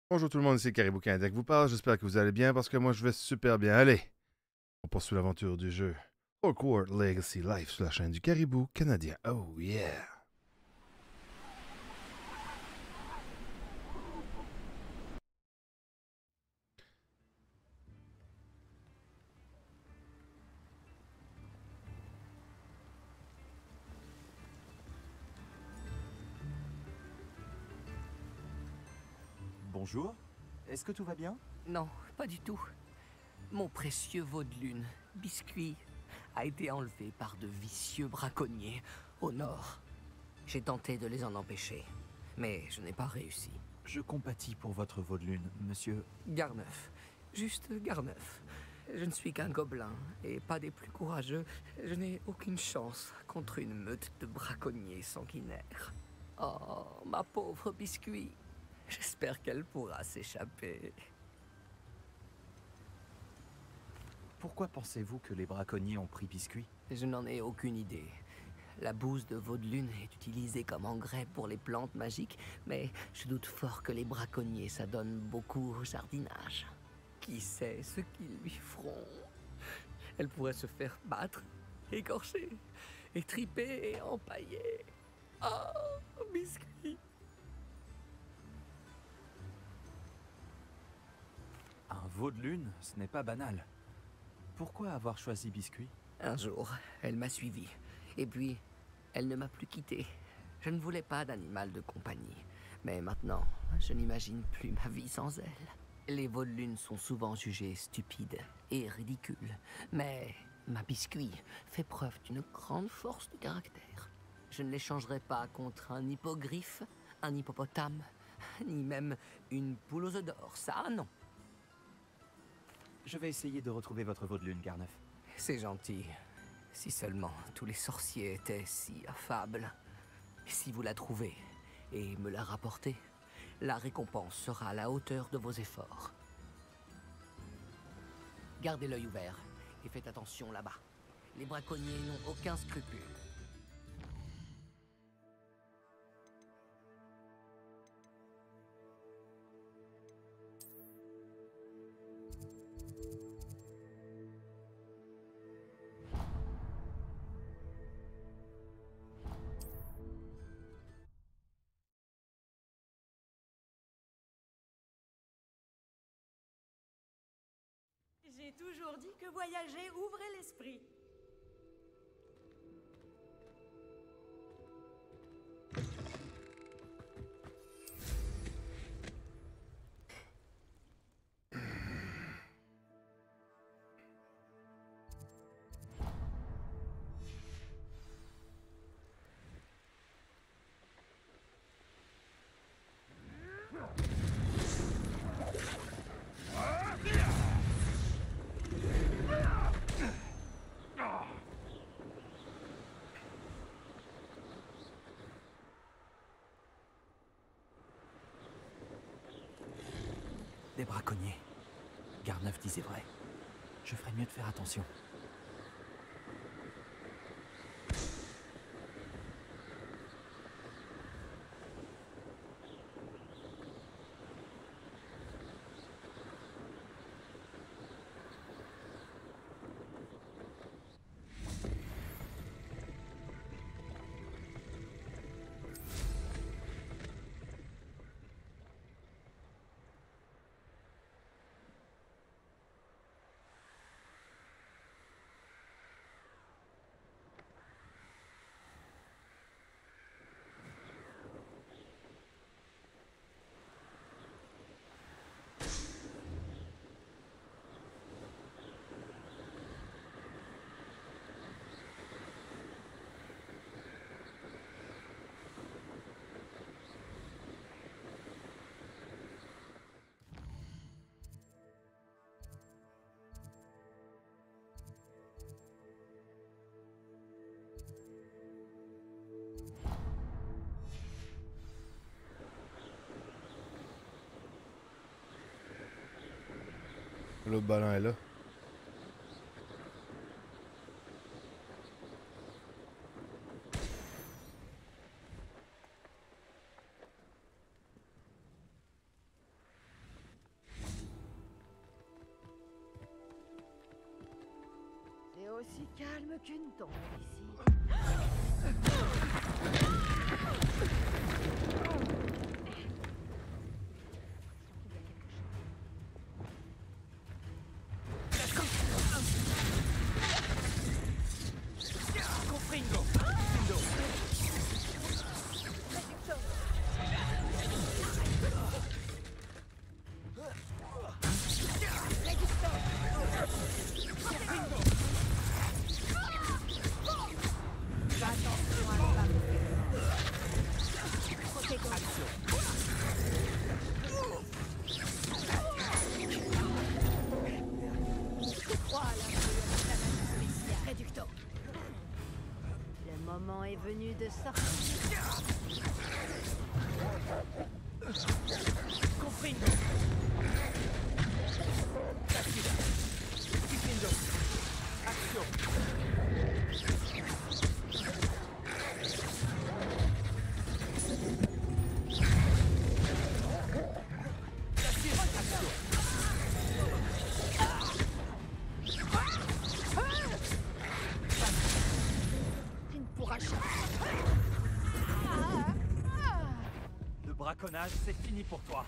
Bonjour tout le monde, c'est Caribou Canadien qui vous parle. J'espère que vous allez bien parce que moi je vais super bien. Allez, on poursuit l'aventure du jeu Hogwarts Legacy Life sur la chaîne du Caribou Canadien. Oh yeah! Bonjour, est-ce que tout va bien? Non, pas du tout. Mon précieux veau de lune, Biscuit, a été enlevé par de vicieux braconniers au nord. J'ai tenté de les en empêcher, mais je n'ai pas réussi. Je compatis pour votre veau de lune, monsieur. Garneuf, juste Garneuf. Je ne suis qu'un gobelin, et pas des plus courageux. Je n'ai aucune chance contre une meute de braconniers sanguinaires. Oh, ma pauvre Biscuit. J'espère qu'elle pourra s'échapper. Pourquoi pensez-vous que les braconniers ont pris Biscuit? Je n'en ai aucune idée. La bouse de veau de lune est utilisée comme engrais pour les plantes magiques, mais je doute fort que les braconniers s'adonnent beaucoup au jardinage. Qui sait ce qu'ils lui feront? Elle pourrait se faire battre, écorcher, étriper et empailler. Oh, Biscuit! Un veau de lune, ce n'est pas banal. Pourquoi avoir choisi Biscuit? Un jour, elle m'a suivi, et puis elle ne m'a plus quitté. Je ne voulais pas d'animal de compagnie, mais maintenant, je n'imagine plus ma vie sans elle. Les veaux de lune sont souvent jugés stupides et ridicules, mais ma Biscuit fait preuve d'une grande force de caractère. Je ne l'échangerai pas contre un hippogriffe, un hippopotame, ni même une poule aux œufs d'or, ça non. Je vais essayer de retrouver votre veau de lune, Garneuf. C'est gentil. Si seulement tous les sorciers étaient si affables. Si vous la trouvez et me la rapportez, la récompense sera à la hauteur de vos efforts. Gardez l'œil ouvert et faites attention là-bas. Les braconniers n'ont aucun scrupule. J'ai toujours dit que voyager ouvrait l'esprit. Des braconniers. Garneuf disait vrai. Je ferais mieux de faire attention. L'autre ballon est là. Aussi calme qu'une tombe ici. Le moment est venu de sortir. Tu ne pourras jamais. Le braconnage, c'est fini pour toi.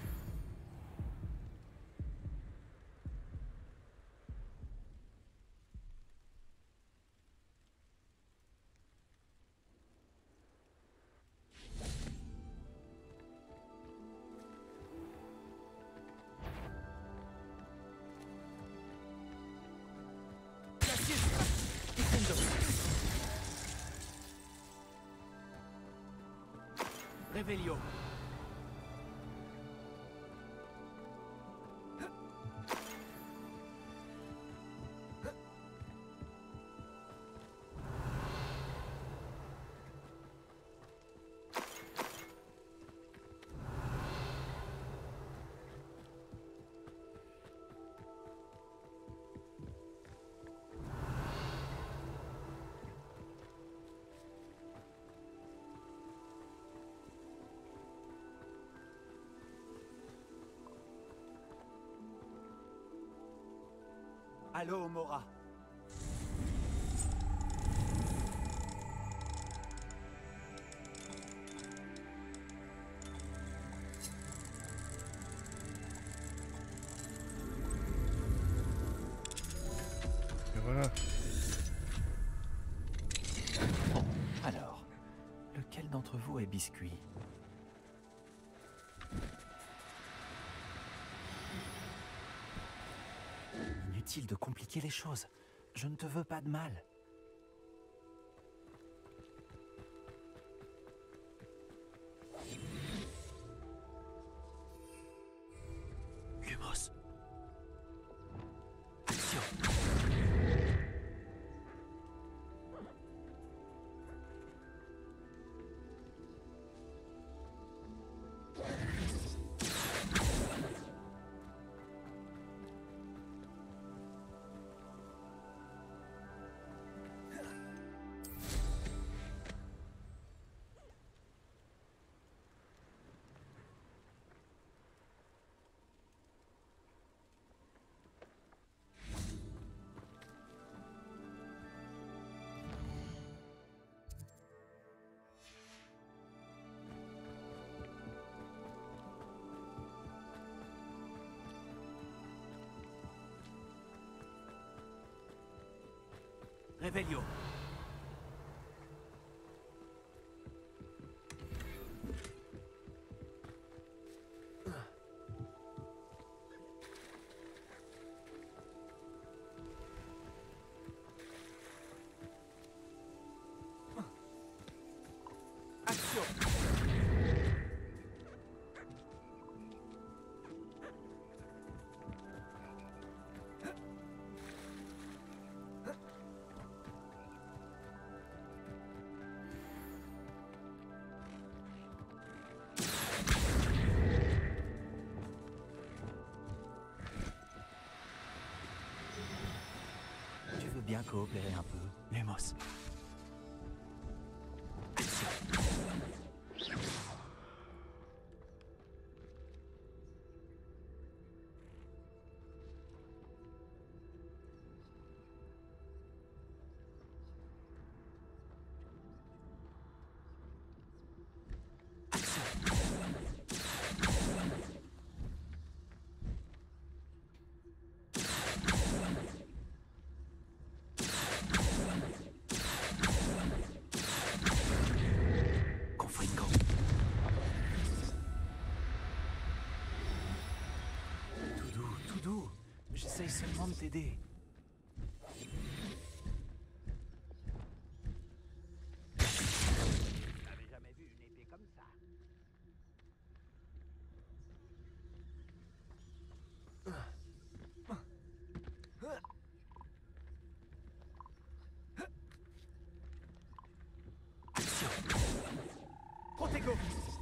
Revelio. Allô, Mora. Et voilà. Alors, lequel d'entre vous est biscuit? Inutile de compliquer les choses. Je ne te veux pas de mal. Lumos. Action. Revelio. Action. Tu veux bien coopérer un peu, Lumos? J'essaye seulement de t'aider. J'avais jamais vu une épée comme ça. Protego!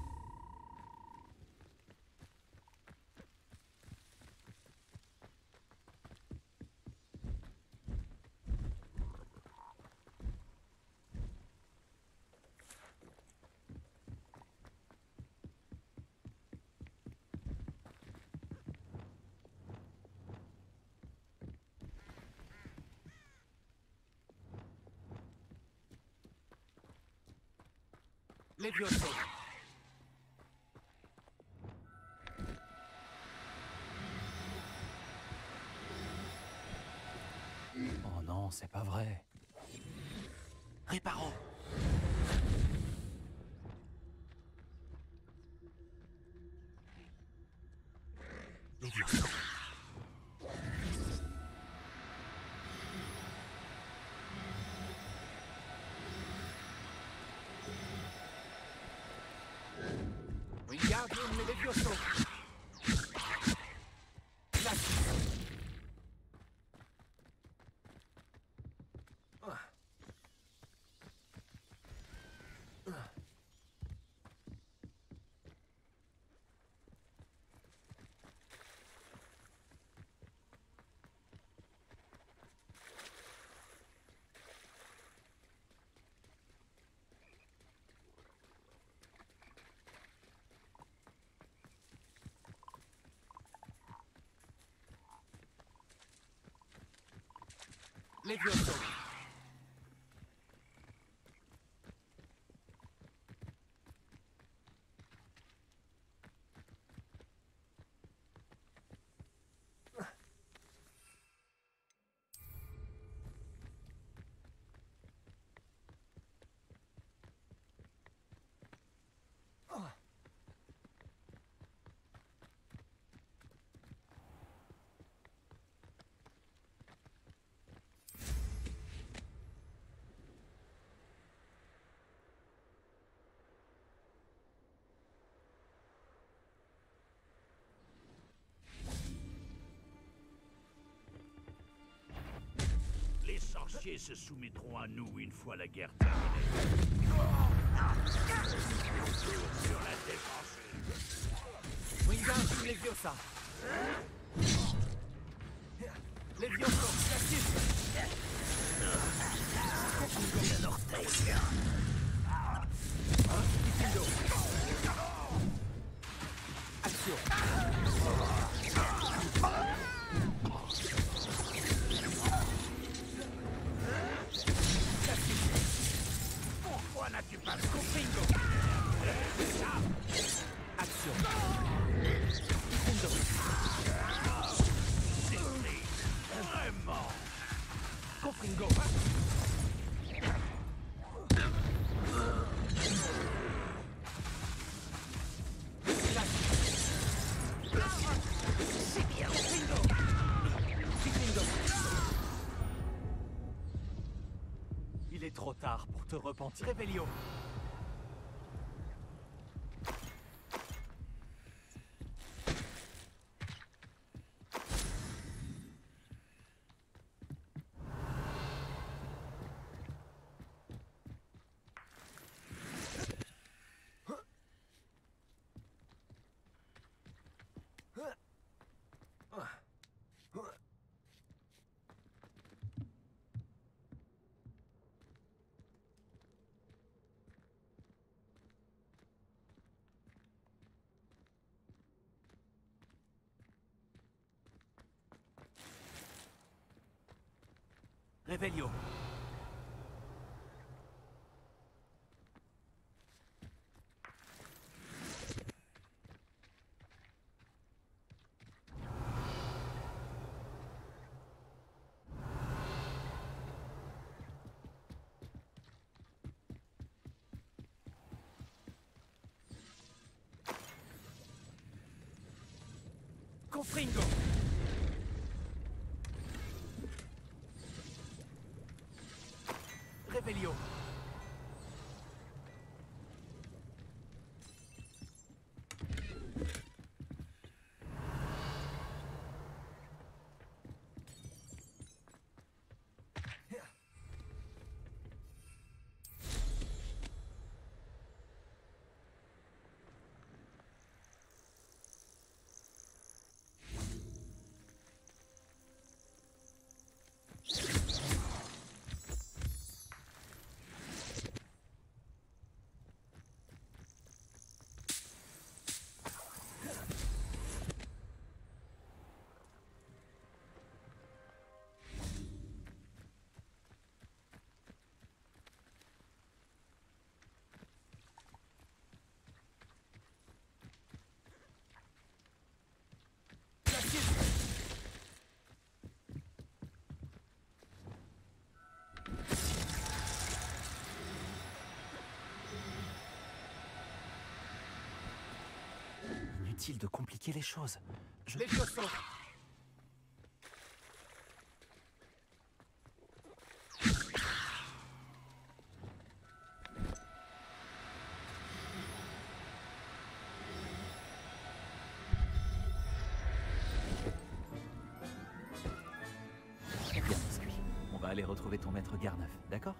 Levioso! Oh non, c'est pas vrai. Réparo! Levioso! Wingardium Levioso! Levioso! Les sorciers se soumettront à nous une fois la guerre terminée. Sur la défensive. Wingardium Leviosa! Levioso! Classique! Diffindo! Action! Pourquoi n'as-tu pas Confringo! Action! Diffindo! compris? Vraiment? Confringo! Il est trop tard pour te repentir. Revelio! Revelio! Confringo! inutile de compliquer les choses. Les chaussons. Bien, Biscuit. On va aller retrouver ton maître Garneuf, d'accord?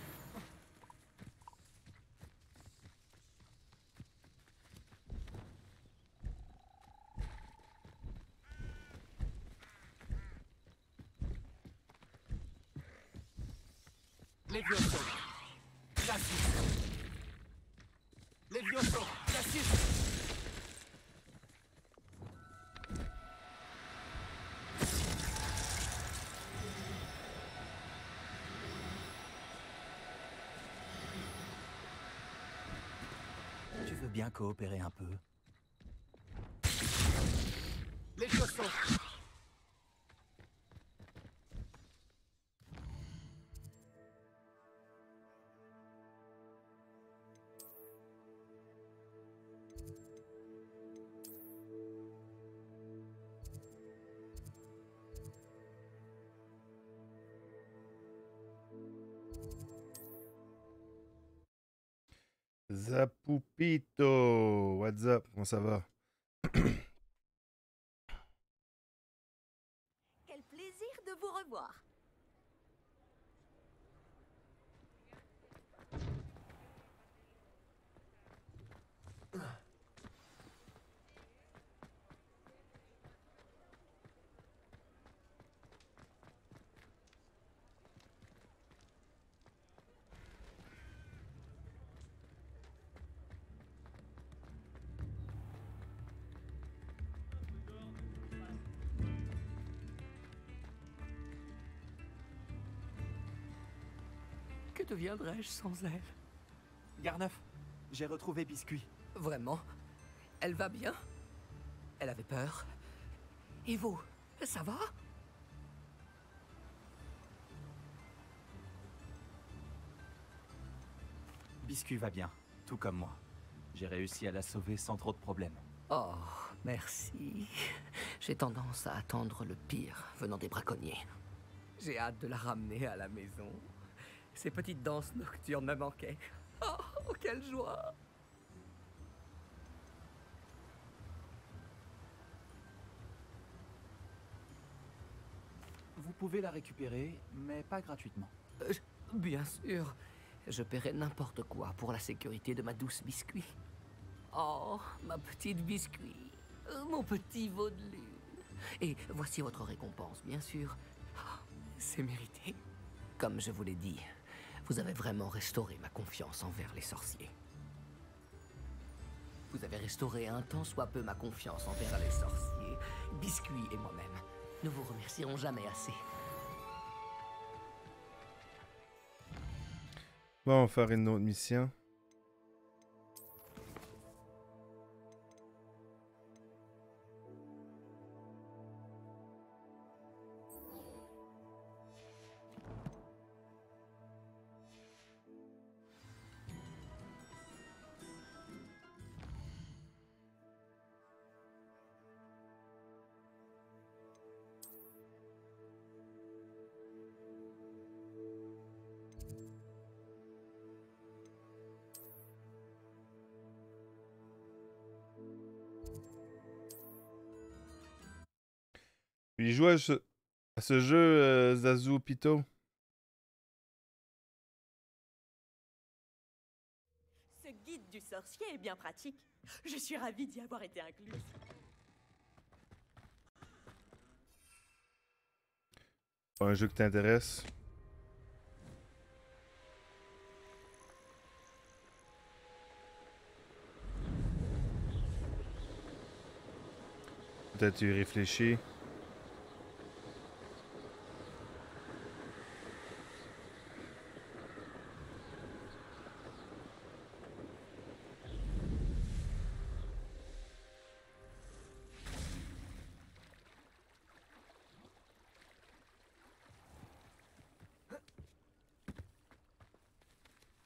Levioso. Glacis. Levioso. Glacis. Tu veux bien coopérer un peu? Levioso. Zapupito! What's up? Comment ça va? Quel plaisir de vous revoir. Que deviendrais-je sans elle? Garneuf, j'ai retrouvé Biscuit. Vraiment? Elle va bien? Elle avait peur. Et vous, ça va? Biscuit va bien, tout comme moi. J'ai réussi à la sauver sans trop de problèmes. Oh, merci. J'ai tendance à attendre le pire venant des braconniers. J'ai hâte de la ramener à la maison. Ces petites danses nocturnes me manquaient. Oh, quelle joie! Vous pouvez la récupérer, mais pas gratuitement. Bien sûr, je paierai n'importe quoi pour la sécurité de ma douce Biscuit. Oh, ma petite Biscuit, mon petit veau de lune. Et voici votre récompense, bien sûr. Oh, c'est mérité. Comme je vous l'ai dit, vous avez vraiment restauré ma confiance envers les sorciers. Vous avez restauré un tant soit peu ma confiance envers les sorciers. Biscuit et moi-même, nous vous remercierons jamais assez. Bon, on va faire une autre mission. Il joue à ce jeu, Zazu Pito. Ce guide du sorcier est bien pratique. Je suis ravie d'y avoir été incluse. Un jeu qui t'intéresse. Peut-être tu y réfléchis.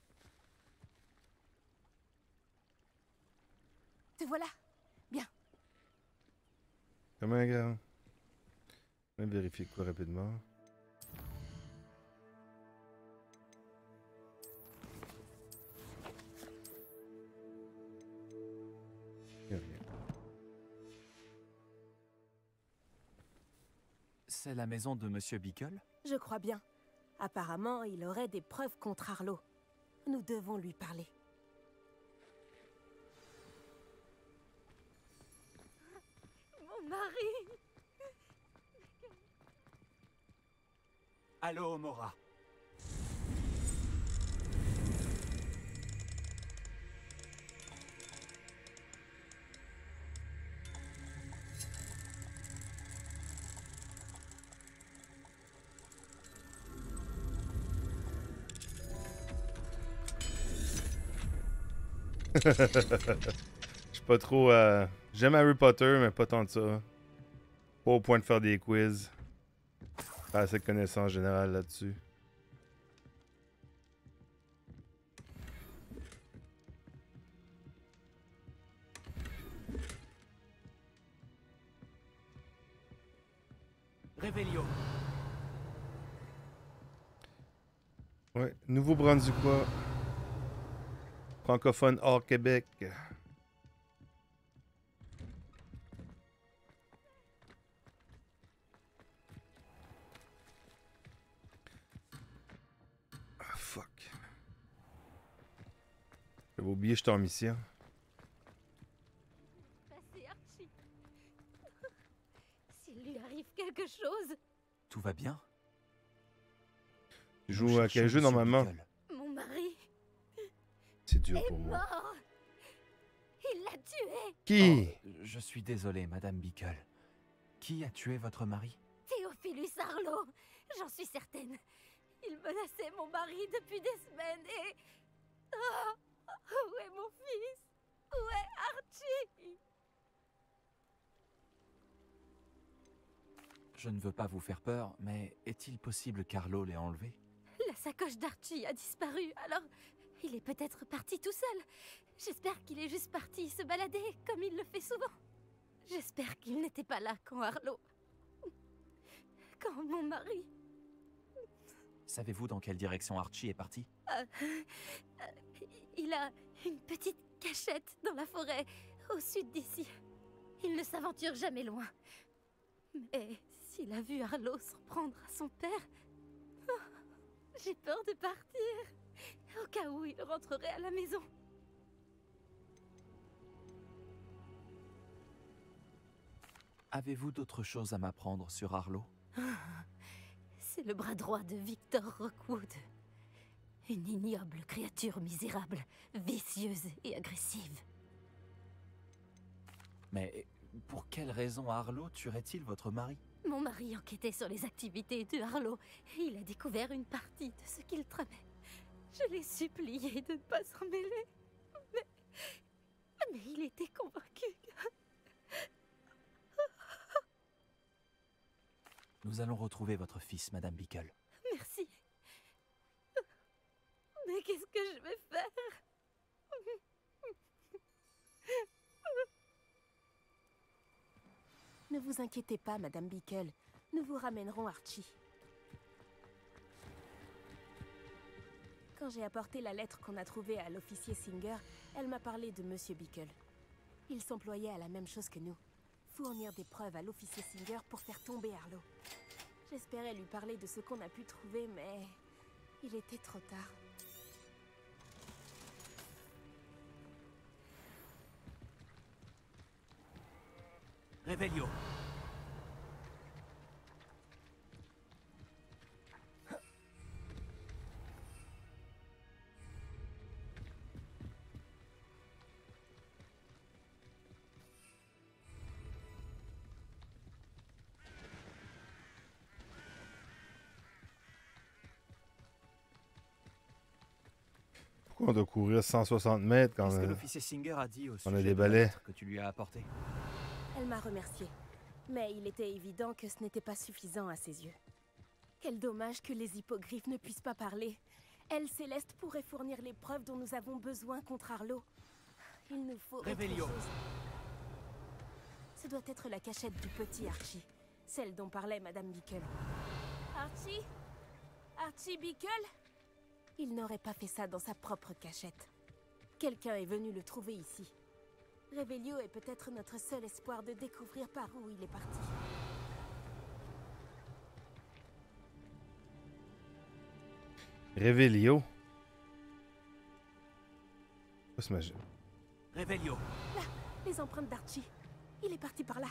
Te voilà. Bien. Comment, gars? Je vais vérifier quoi rapidement. Y a rien. C'est la maison de Monsieur Bickle? Je crois bien. Apparemment, il aurait des preuves contre Arlo. Nous devons lui parler. Mon mari! Allô, Mora. Je suis pas trop... J'aime Harry Potter, mais pas tant de ça. Pas au point de faire des quiz. Pas assez de connaissances générales là-dessus. Réveillon. Ouais, Nouveau-Brunswickois. Francophone hors Québec. Ah, fuck. J'avais oublié, j'étais en mission. Passez, Archie. S'il lui arrive quelque chose, Tout va bien? Tu joues à quel jeu normalement? mon mari C'est dur est pour moi. mort. Il l'a tué. Qui? Je suis désolé, Madame Bickle. Qui a tué votre mari? Théophilus Arlo. J'en suis certaine. Il menaçait mon mari depuis des semaines et... Oh, où est mon fils? Où est Archie? Je ne veux pas vous faire peur, mais est-il possible qu'Arlo l'ait enlevé? La sacoche d'Archie a disparu, alors il est peut-être parti tout seul. J'espère qu'il est juste parti se balader, comme il le fait souvent. J'espère qu'il n'était pas là quand Arlo... Quand mon mari... Savez-vous dans quelle direction Archie est parti? Il a une petite cachette dans la forêt, au sud d'ici. Il ne s'aventure jamais loin. Mais s'il a vu Arlo s'en prendre à son père... oh, j'ai peur de partir, au cas où il rentrerait à la maison. Avez-vous d'autres choses à m'apprendre sur Arlo? C'est le bras droit de Victor Rockwood. Une ignoble créature misérable, vicieuse et agressive. Mais pour quelle raison Arlo tuerait-il votre mari? Mon mari enquêtait sur les activités de Arlo et il a découvert une partie de ce qu'il tramait. Je l'ai supplié de ne pas s'en mêler. Mais il était convaincu. Nous allons retrouver votre fils, Madame Bickle. Merci. Mais qu'est-ce que je vais faire? Ne vous inquiétez pas, Madame Bickle. Nous vous ramènerons Archie. Quand j'ai apporté la lettre qu'on a trouvée à l'officier Singer, elle m'a parlé de Monsieur Bickle. Il s'employait à la même chose que nous. Fournir des preuves à l'officier Singer pour faire tomber Arlo. J'espérais lui parler de ce qu'on a pu trouver, mais... il était trop tard. Réveillon. Pourquoi on doit courir 160 mètres quand Qu'est-ce que on a... l'officier Singer a dit au on a sujet des de la balais? lettre que tu lui as apportée? Elle m'a remercié. Mais il était évident que ce n'était pas suffisant à ses yeux. Quel dommage que les hippogriffes ne puissent pas parler. Elle, Céleste, pourrait fournir les preuves dont nous avons besoin contre Arlo. Il nous faut autre Réveillon. chose. Ce doit être la cachette du petit Archie. Celle dont parlait Madame Bickle. Archie? Archie Bickle? Il n'aurait pas fait ça dans sa propre cachette. Quelqu'un est venu le trouver ici. Revelio est peut-être notre seul espoir de découvrir par où il est parti. Revelio. Quoi ce magie? Revelio. Là, les empreintes d'Archie. Il est parti par là.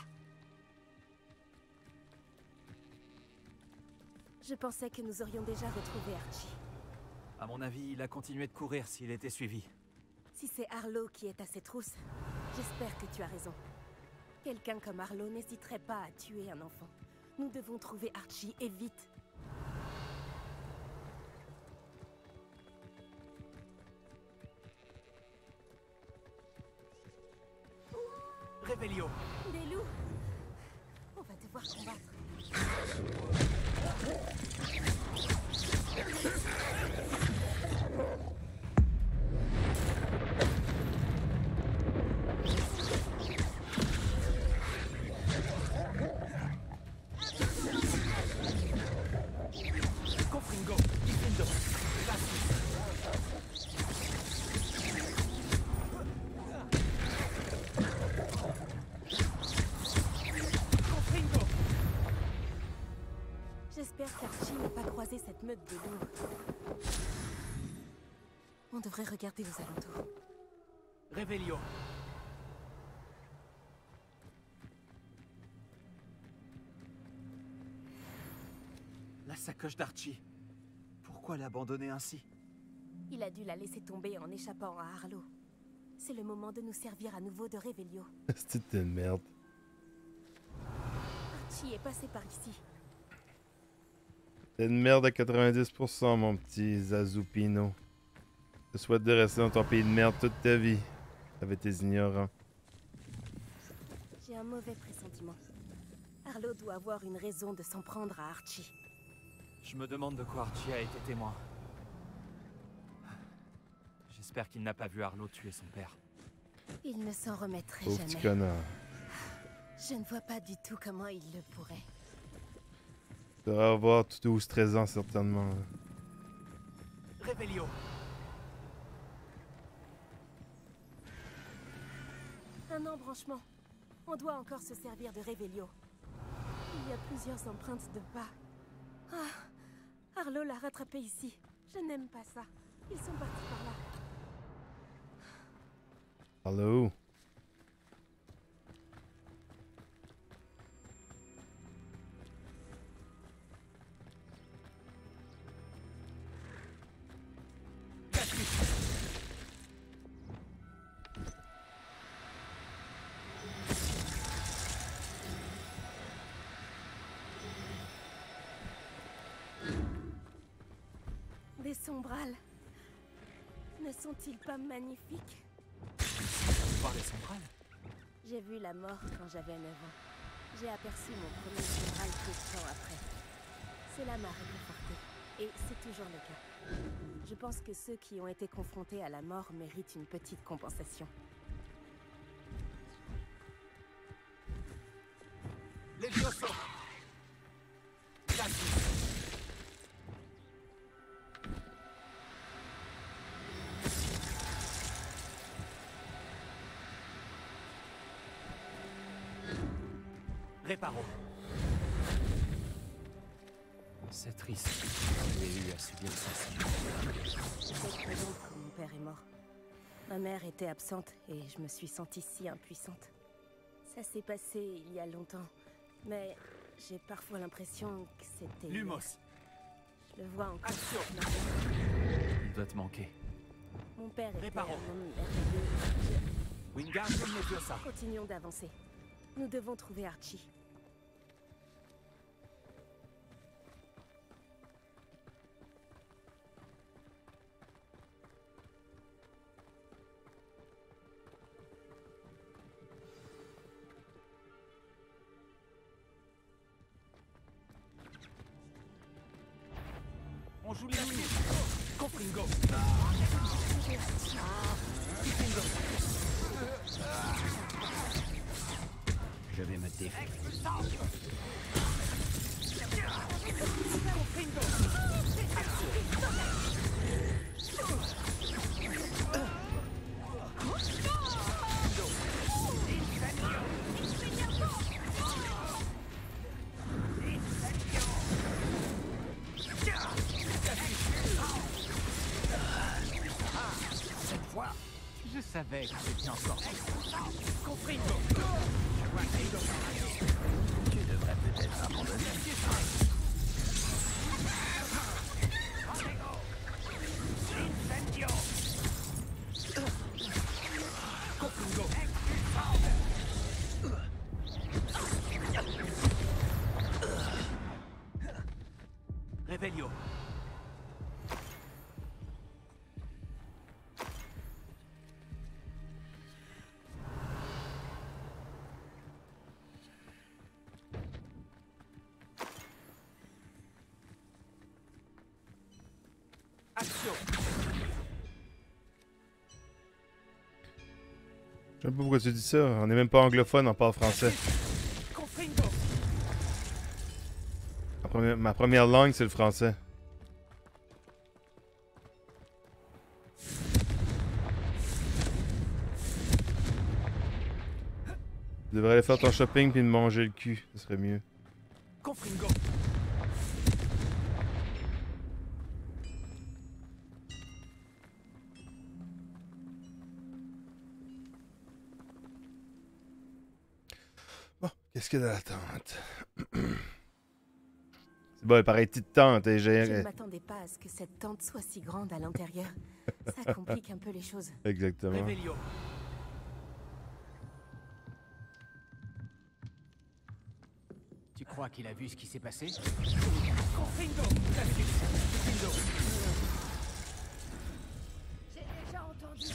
Je pensais que nous aurions déjà retrouvé Archie. À mon avis, il a continué de courir s'il était suivi. Si c'est Arlo qui est à ses trousses, j'espère que tu as raison. Quelqu'un comme Arlo n'hésiterait pas à tuer un enfant. Nous devons trouver Archie, et vite. Revelio. Des loups! On va devoir combattre. Confringo. Ifindo. J'espère qu'Archie n'a pas croisé cette meute de loups. On devrait regarder aux alentours. Revelio. La sacoche d'Archie. Pourquoi l'abandonner ainsi? Il a dû la laisser tomber en échappant à Arlo. C'est le moment de nous servir à nouveau de Revelio. C'était une merde. Archie est passé par ici. T'es une merde à 90%, mon petit Zazupino. Je te souhaite de rester dans ton pays de merde toute ta vie. Avec tes ignorants. J'ai un mauvais pressentiment. Arlo doit avoir une raison de s'en prendre à Archie. Je me demande de quoi Archie a été témoin. J'espère qu'il n'a pas vu Arlo tuer son père. Il ne s'en remettrait Pauvre petit jamais. connard. Je ne vois pas du tout comment il le pourrait. Tu devrais avoir 12-13 ans, certainement. Revelio. Un embranchement. On doit encore se servir de Revelio. Il y a plusieurs empreintes de pas. Ah, Arlo l'a rattrapé ici. Je n'aime pas ça. Ils sont partis par là. Hello. Des sombrales. Ne sont-ils pas magnifiques? Voir les sombrales. J'ai vu la mort quand j'avais 9 ans. J'ai aperçu mon premier sombral peu de temps après. Cela m'a réconforté. Et c'est toujours le cas. Je pense que ceux qui ont été confrontés à la mort méritent une petite compensation. Les Levioso. Glacis. Réparo. C'est triste. J'ai eu à subir ceci. C'est donc que mon père est mort. Ma mère était absente et je me suis sentie si impuissante. Ça s'est passé il y a longtemps, mais j'ai parfois l'impression que c'était... Lumos. Je le vois encore. Action. Il doit te manquer. Mon père était Réparo. un homme merveilleux. Wingardium Leviosa. Continuons d'avancer. Nous devons trouver Archie. On joue les loups. Confringo. Je vais me défier. Cette fois, je savais que c'était encore. Compris. Tu devrais peut-être abandonner. Revelio. Action. Je sais pas pourquoi tu dis ça. On est même pas anglophone, on parle français. Confringo. Ma première langue, c'est le français. Tu devrais aller faire ton shopping puis me manger le cul. Ce serait mieux. Confringo. Bon, qu'est-ce qu'il y a dans la tente? C'est bon, pareil, petite tente. Et Je ne j'ai... m'attendais pas à ce que cette tente soit si grande à l'intérieur. Ça complique un peu les choses. Exactement. Revelio. Tu crois qu'il a vu ce qui s'est passé? Confringo. J'ai déjà entendu.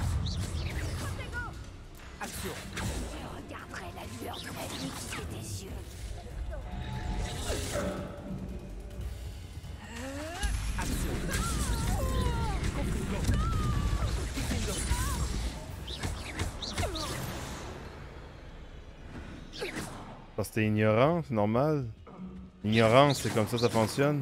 Action. Je regarderai la lueur de la vie qui fait tes yeux. Action. Confringo. Parce que t'es ignorant, c'est normal. Ignorance, c'est comme ça fonctionne.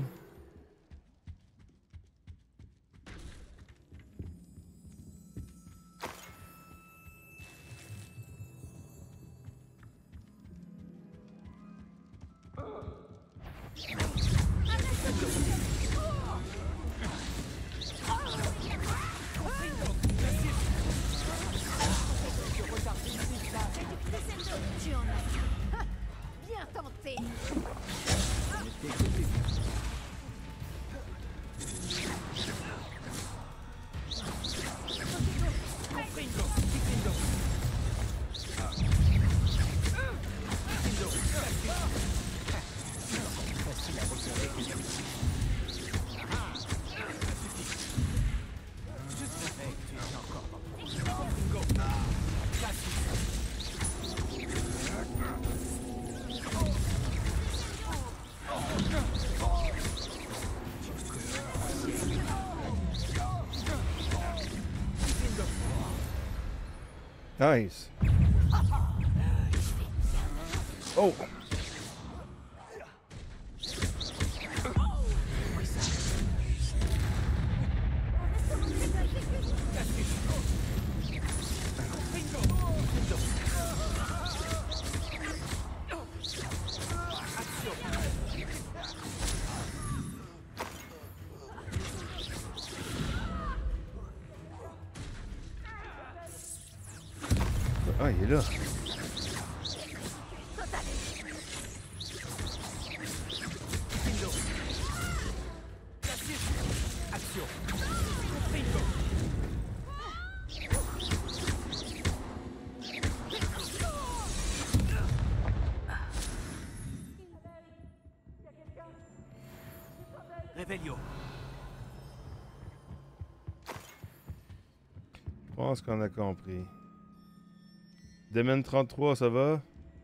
Tu en as. Bien tenté. Nice. Oh! Ah, il est là. Revelio. Je pense qu'on a compris. Demon 33, ça va?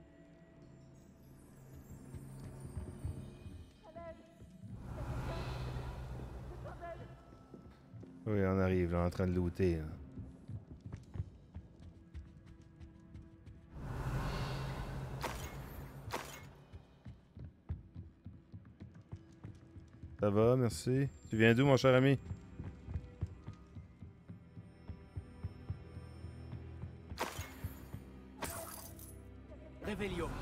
Oui, on arrive, là, en train de looter. Là. Ça va, merci. Tu viens d'où, mon cher ami? Réveillon.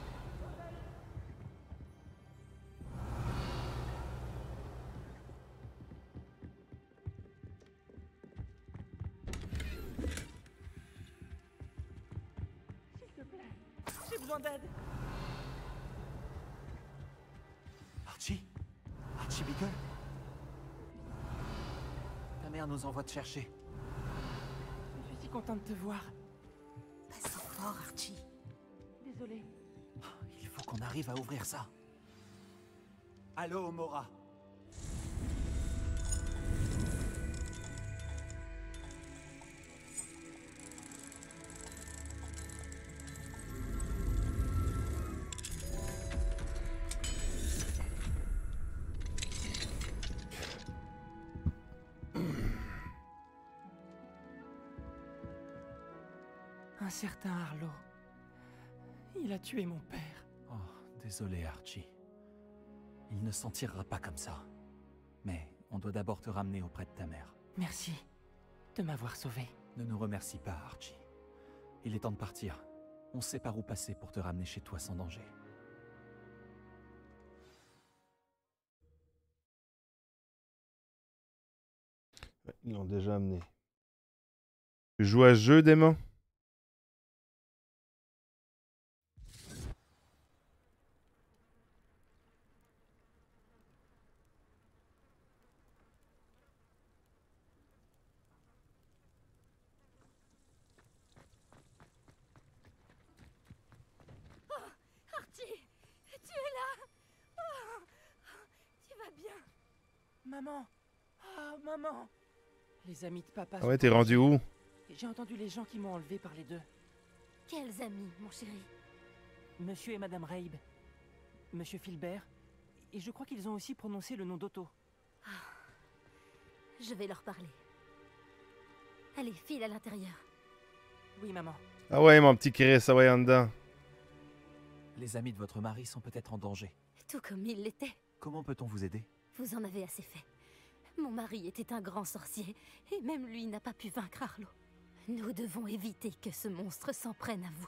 J'ai besoin d'aide. Archie? Archie Beagle? Ta mère nous envoie te chercher. Je suis si contente de te voir. Pas si fort, Archie. Désolée. Il faut qu'on arrive à ouvrir ça. Allô, Mora? Un certain Arlo. Il a tué mon père. Oh, désolé, Archie. Il ne s'en tirera pas comme ça. Mais on doit d'abord te ramener auprès de ta mère. Merci de m'avoir sauvé. Ne nous remercie pas, Archie. Il est temps de partir. On sait par où passer pour te ramener chez toi sans danger. Ouais, ils l'ont déjà amené. Tu joues à ce jeu, démon? Archie, tu es là. Oh, tu vas bien? Maman. Ah, maman. Les amis de papa. Ah ouais, sont t'es rendu où? J'ai entendu les gens qui m'ont enlevé par les deux. Quels amis, mon chéri? Monsieur et Madame Raib. Monsieur Filbert. Et je crois qu'ils ont aussi prononcé le nom d'Otto. Je vais leur parler. Allez, file à l'intérieur. Oui, maman. Ah ouais, mon petit Chris, ça va y en dedans. Les amis de votre mari sont peut-être en danger. Tout comme il l'était. Comment peut-on vous aider? Vous en avez assez fait. Mon mari était un grand sorcier, et même lui n'a pas pu vaincre Arlo. Nous devons éviter que ce monstre s'en prenne à vous.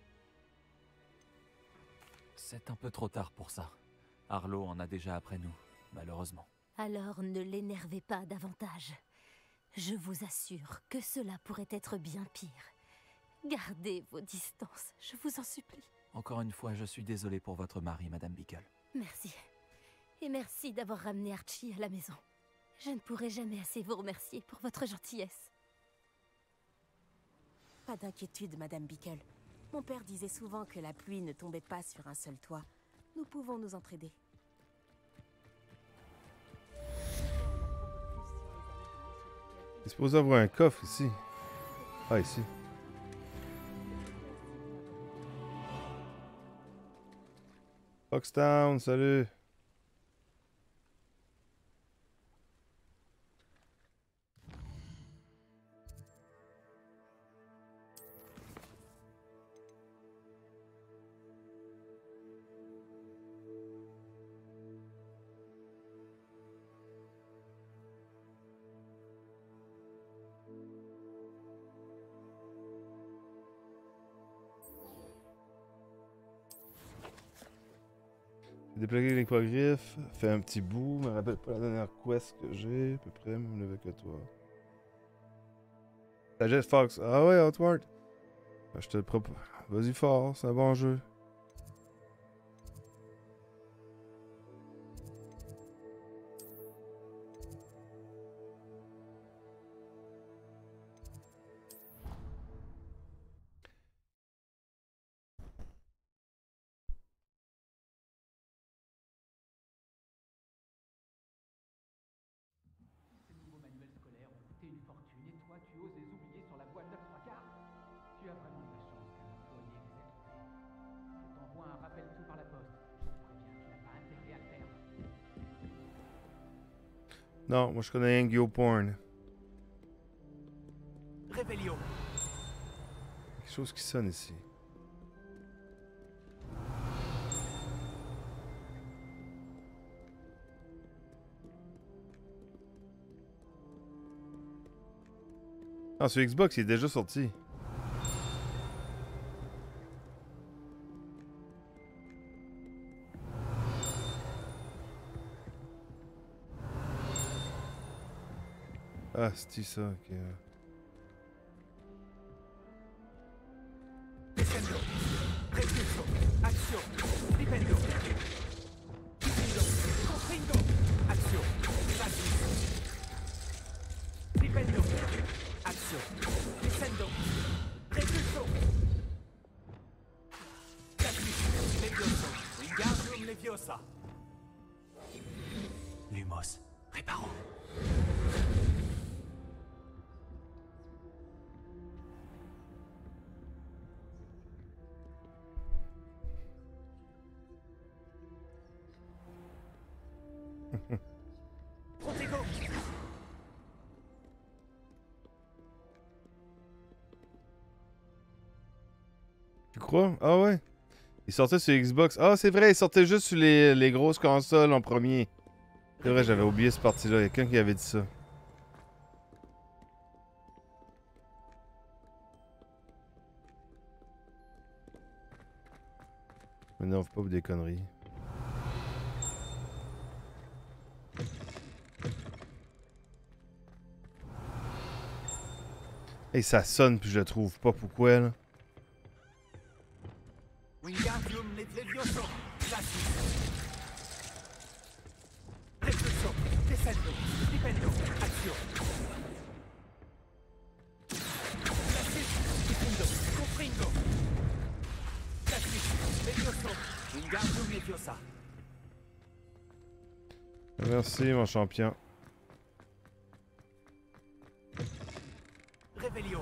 C'est un peu trop tard pour ça. Arlo en a déjà après nous, malheureusement. Alors ne l'énervez pas davantage. Je vous assure que cela pourrait être bien pire. Gardez vos distances, je vous en supplie. Encore une fois, je suis désolé pour votre mari, Madame Beagle. Merci. Et merci d'avoir ramené Archie à la maison. Je ne pourrai jamais assez vous remercier pour votre gentillesse. Pas d'inquiétude, Madame Beagle. Mon père disait souvent que la pluie ne tombait pas sur un seul toit. Nous pouvons nous entraider. Il est supposé avoir un coffre ici. Ah, ici. Foxtown, salut. Dépluguer les griffes, fait un petit bout, me rappelle pas la dernière quest que j'ai, à peu près, même level que toi. Sagesse Fox, ah ouais, Outward. Ben, je te le propose. Vas-y fort, c'est un bon jeu. Une fortune et toi tu oses les oublier sur la voie 9 3/4. Tu as vraiment de la chance qu'un employé les ait trouvés. Je t'envoie un rappel tout par la poste. Je te préviens, tu n'as pas intérêt à le perdre. Non, moi je connais un Gyo Porn. Réveillon. Quelque chose qui sonne ici. Ah, sur Xbox, il est déjà sorti. Ah, c'est ça, ok. Descendo. Repulso. Action. Dipendo. Dipendo. Costringo. Action. Evasivo. Dipendo. Action. Descendo. Repulso. Capisco. Levioso. Wingardium Leviosa. Lumos, réparons. Protego. Tu crois? Ah ouais? Il sortait sur Xbox. Ah, c'est vrai, il sortait juste sur les grosses consoles en premier. C'est vrai, j'avais oublié cette partie-là. Il y a quelqu'un qui avait dit ça. Mais non, faut pas vous des conneries. Et ça sonne, puis je le trouve pas pourquoi, là. Wingardium Levioso. Classico. Repulso. Descendo. Dipendo. Action. Classico. Dipendo. Costringo. Classico. Levioso. Wingardium Leviosa. Merci, mon champion. Revelio.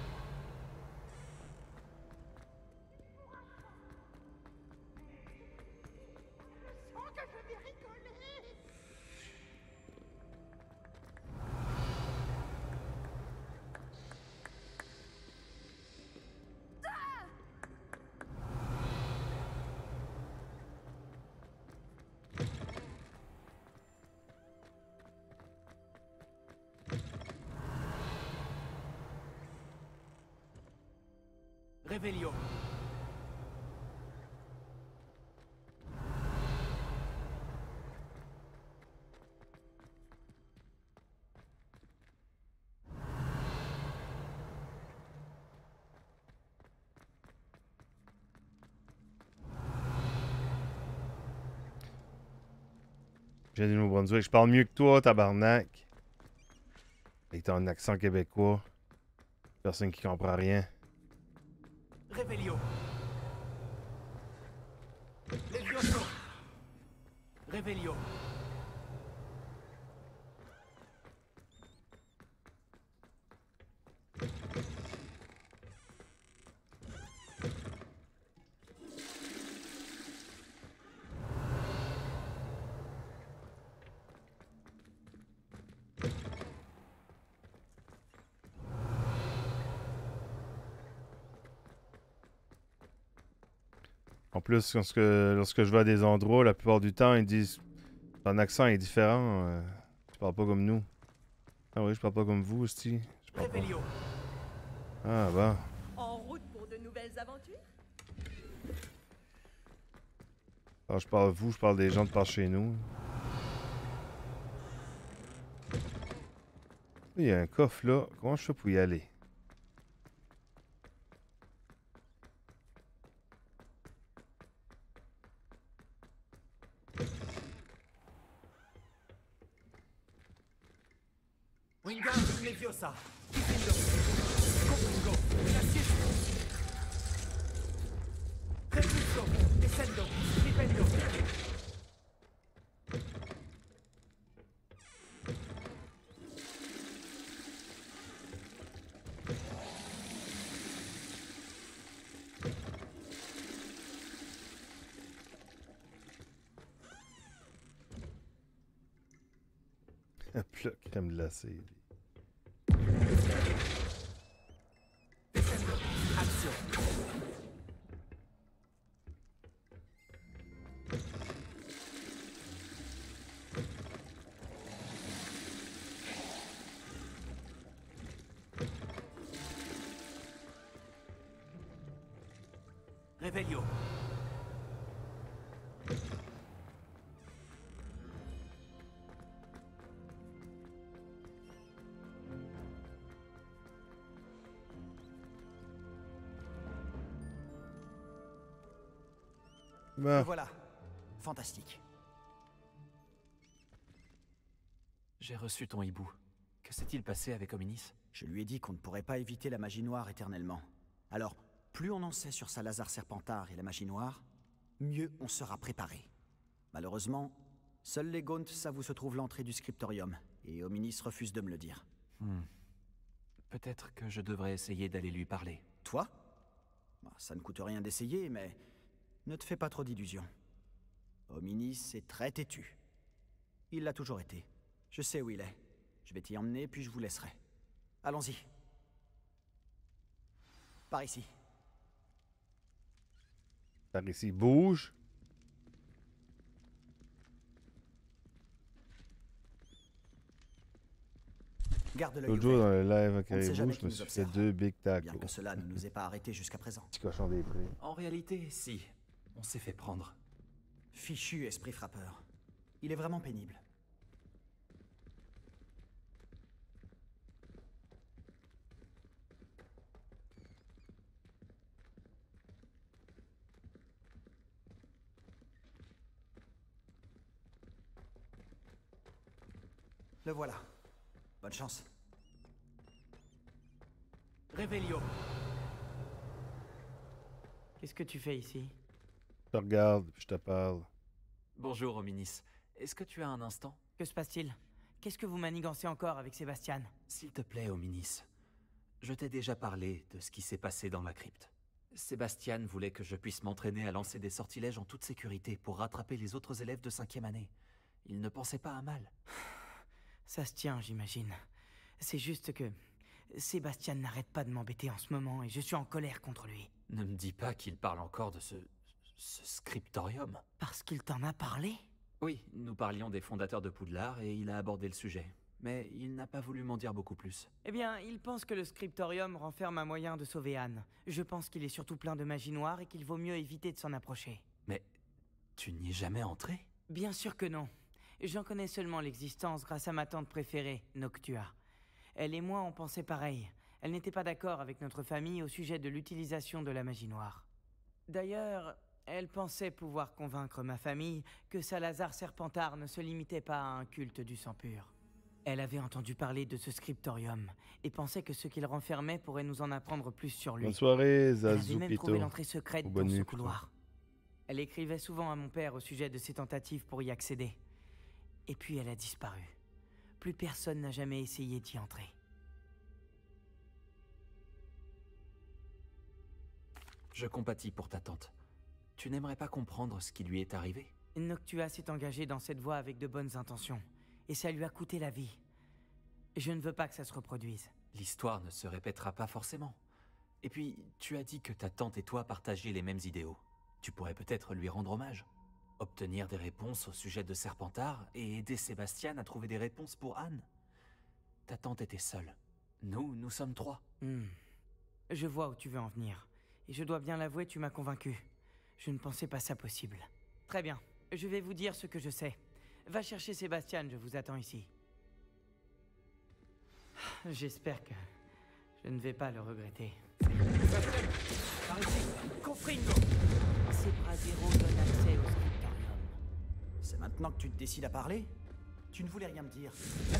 Revelio. Je viens du Nouveau-Brunswick. Je parle mieux que toi, tabarnak. Avec ton accent québécois. Personne qui comprend rien. Revelio. Levioso. Revelio. En plus, lorsque je vais à des endroits, la plupart du temps, ils disent ton accent est différent. Tu parles pas comme nous. Ah oui, je parle pas comme vous, aussi. Je parle pas. Revelio. Ah bah. En route pour de nouvelles aventures? Quand je parle vous, je parle des gens de par chez nous. Il y a un coffre là. Comment je fais pour y aller? Wingardium Leviosa. Dipendo. Costringo. Classico. Repulso. Descendo. Dipendo. Un plat crème glacée. Descendo. Action. Revelio. Bah. Le voilà. Fantastique. J'ai reçu ton hibou. Que s'est-il passé avec Hominis? Je lui ai dit qu'on ne pourrait pas éviter la magie noire éternellement. Alors, plus on en sait sur Salazar Serpentard et la magie noire, mieux on sera préparé. Malheureusement, seuls les Gaunt savent où se trouve l'entrée du scriptorium, et Hominis refuse de me le dire. Peut-être que je devrais essayer d'aller lui parler. Toi? Bah, ça ne coûte rien d'essayer, mais ne te fais pas trop d'illusions. Hominis est très têtu. Il l'a toujours été. Je sais où il est. Je vais t'y emmener, puis je vous laisserai. Allons-y. Par ici. Par ici, bouge. Garde l'œil L'autre jour, dans le live à On ne sait Caribou, jamais je qui me nous suis fait observe. 2 big tacos. Bien que cela ne nous ait pas arrêtés jusqu'à présent. Petit cochon des prix. En réalité, si. On s'est fait prendre. Fichu esprit frappeur. Il est vraiment pénible. Le voilà. Bonne chance. Revelio. Qu'est-ce que tu fais ici? Je te regarde, puis je te parle. Bonjour, Hominis. Est-ce que tu as un instant? Que se passe-t-il? Qu'est-ce que vous manigancez encore avec Sébastien? S'il te plaît, Hominis. Je t'ai déjà parlé de ce qui s'est passé dans la crypte. Sébastien voulait que je puisse m'entraîner à lancer des sortilèges en toute sécurité pour rattraper les autres élèves de 5e année. Il ne pensait pas à mal. Ça se tient, j'imagine. C'est juste que Sébastien n'arrête pas de m'embêter en ce moment et je suis en colère contre lui. Ne me dis pas qu'il parle encore de ce scriptorium. Parce qu'il t'en a parlé? Oui, nous parlions des fondateurs de Poudlard et il a abordé le sujet. Mais il n'a pas voulu m'en dire beaucoup plus. Eh bien, il pense que le scriptorium renferme un moyen de sauver Anne. Je pense qu'il est surtout plein de magie noire et qu'il vaut mieux éviter de s'en approcher. Mais tu n'y es jamais entré? Bien sûr que non. J'en connais seulement l'existence grâce à ma tante préférée, Noctua. Elle et moi, on pensait pareil. Elle n'était pas d'accord avec notre famille au sujet de l'utilisation de la magie noire. D'ailleurs, elle pensait pouvoir convaincre ma famille que Salazar Serpentard ne se limitait pas à un culte du sang pur. Elle avait entendu parler de ce scriptorium et pensait que ce qu'il renfermait pourrait nous en apprendre plus sur lui. Bonne soirée, Elle avait Zazu même Pito. trouvé l'entrée secrète Ou dans bonne ce nuit, couloir. Elle écrivait souvent à mon père au sujet de ses tentatives pour y accéder. Et puis elle a disparu. Plus personne n'a jamais essayé d'y entrer. Je compatis pour ta tante. Tu n'aimerais pas comprendre ce qui lui est arrivé? Noctua s'est engagée dans cette voie avec de bonnes intentions. Et ça lui a coûté la vie. Je ne veux pas que ça se reproduise. L'histoire ne se répétera pas forcément. Et puis, tu as dit que ta tante et toi partagiez les mêmes idéaux. Tu pourrais peut-être lui rendre hommage. Obtenir des réponses au sujet de Serpentard et aider Sébastien à trouver des réponses pour Anne. Ta tante était seule. Nous sommes 3. Je vois où tu veux en venir. Et je dois bien l'avouer, tu m'as convaincu. Je ne pensais pas ça possible. Très bien, je vais vous dire ce que je sais. Va chercher Sébastien, je vous attends ici. J'espère que je ne vais pas le regretter. Par ici. Confringo. Ces braseros donnent accès au scriptorium. C'est maintenant que tu te décides à parler? Tu ne voulais rien me dire.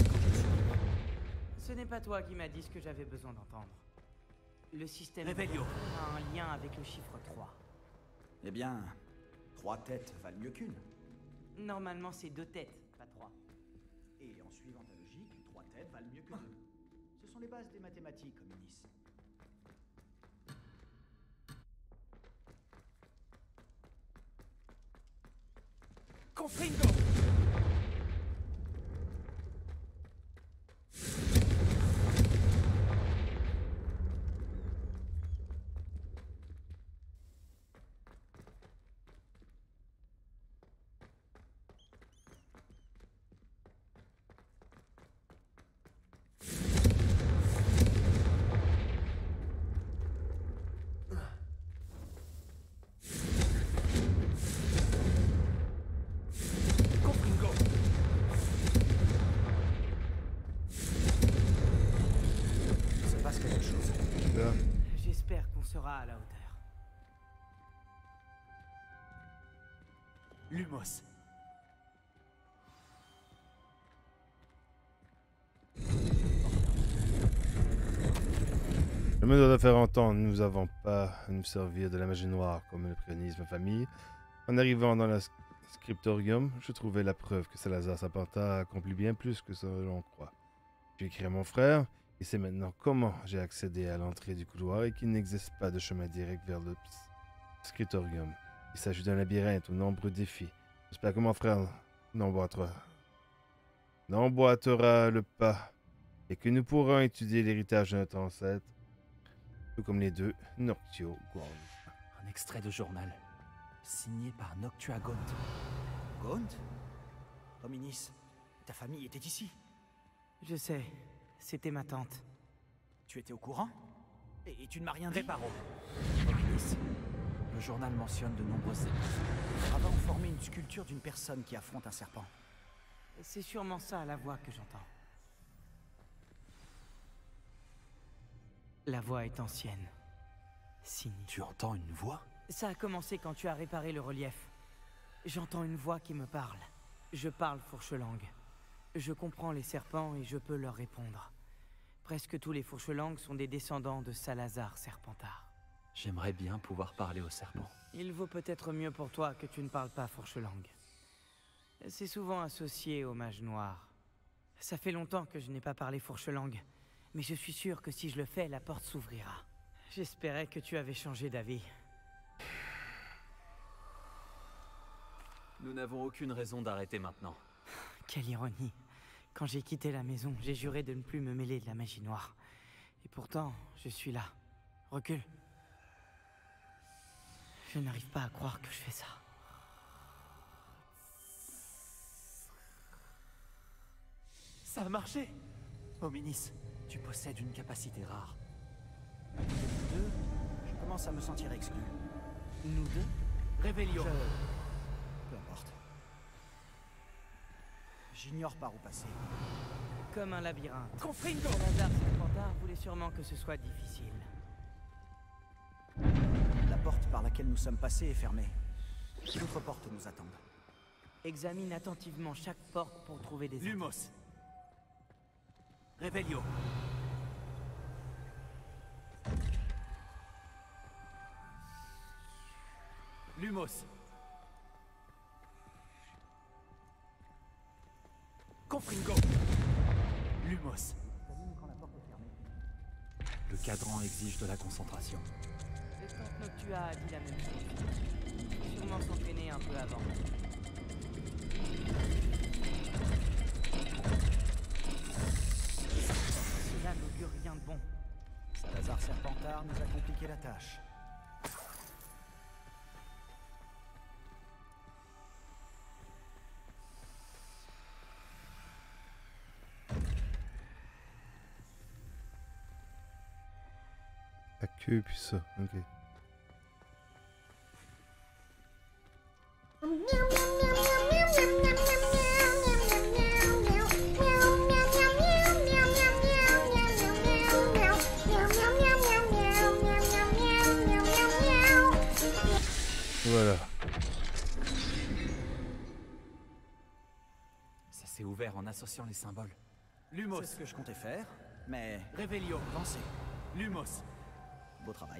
Ce n'est pas toi qui m'as dit ce que j'avais besoin d'entendre. Le système Revelio. a un lien avec le chiffre 3. Eh bien, 3 têtes valent mieux qu'une. Normalement, c'est 2 têtes, pas 3. Et en suivant ta logique, 3 têtes valent mieux que 2. Ce sont les bases des mathématiques, Hominis. Confringo. pas à la hauteur. Lumos. Je me dois de faire entendre, nous n'avons pas à nous servir de la magie noire comme le préconise ma famille. En arrivant dans le scriptorium, je trouvais la preuve que Salazar Serpentard a accompli bien plus que ce que l'on croit. J'ai écrit à mon frère, et c'est maintenant comment j'ai accédé à l'entrée du couloir et qu'il n'existe pas de chemin direct vers le scriptorium. Il s'agit d'un labyrinthe aux nombreux défis. J'espère que mon frère n'emboîtera le pas et que nous pourrons étudier l'héritage de notre ancêtre, tout comme les deux Noctio Gaunt. Un extrait de journal, signé par Noctua Gaunt. Gaunt? Hominis, ta famille était ici. Je sais, c'était ma tante. Tu étais au courant? Et tu ne m'as rien dit? Réparo. Hominis, le journal mentionne de nombreuses séquences. Avant, on formait une sculpture d'une personne qui affronte un serpent. C'est sûrement ça la voix que j'entends. La voix est ancienne. Sinistre. Tu entends une voix? Ça a commencé quand tu as réparé le relief. J'entends une voix qui me parle. Je parle fourche-langue. Je comprends les serpents et je peux leur répondre. Presque tous les fourche-langues sont des descendants de Salazar Serpentard. J'aimerais bien pouvoir parler aux serpents. Il vaut peut-être mieux pour toi que tu ne parles pas fourche-langue. C'est souvent associé au mage noir. Ça fait longtemps que je n'ai pas parlé fourche-langue, mais je suis sûr que si je le fais, la porte s'ouvrira. J'espérais que tu avais changé d'avis. Nous n'avons aucune raison d'arrêter maintenant. Quelle ironie. Quand j'ai quitté la maison, j'ai juré de ne plus me mêler de la magie noire. Et pourtant, je suis là. Recule. Je n'arrive pas à croire que je fais ça. Ça a marché! Hominis, tu possèdes une capacité rare. Nous deux, je commence à me sentir exclu. Nous deux? Révélio. Peu importe. J'ignore par où passer. Comme un labyrinthe. Confringo! Salazar Serpentard voulait sûrement que ce soit difficile. La porte par laquelle nous sommes passés est fermée. D'autres portes nous attendent. Examine attentivement chaque porte pour trouver des... Lumos. Révélio. Lumos. Confringo. Lumos. Le cadran exige de la concentration. Le tante Noctua a dit la même chose. Il faut sûrement s'entraîner un peu avant. Cela n'augure rien de bon. Salazar Serpentard nous a compliqué la tâche. La queue puis ça, ok. Voilà. Ça s'est ouvert en associant les symboles. Lumos. C'est ce que je comptais faire, mais... Révélio. Avancez. Lumos. Beau travail.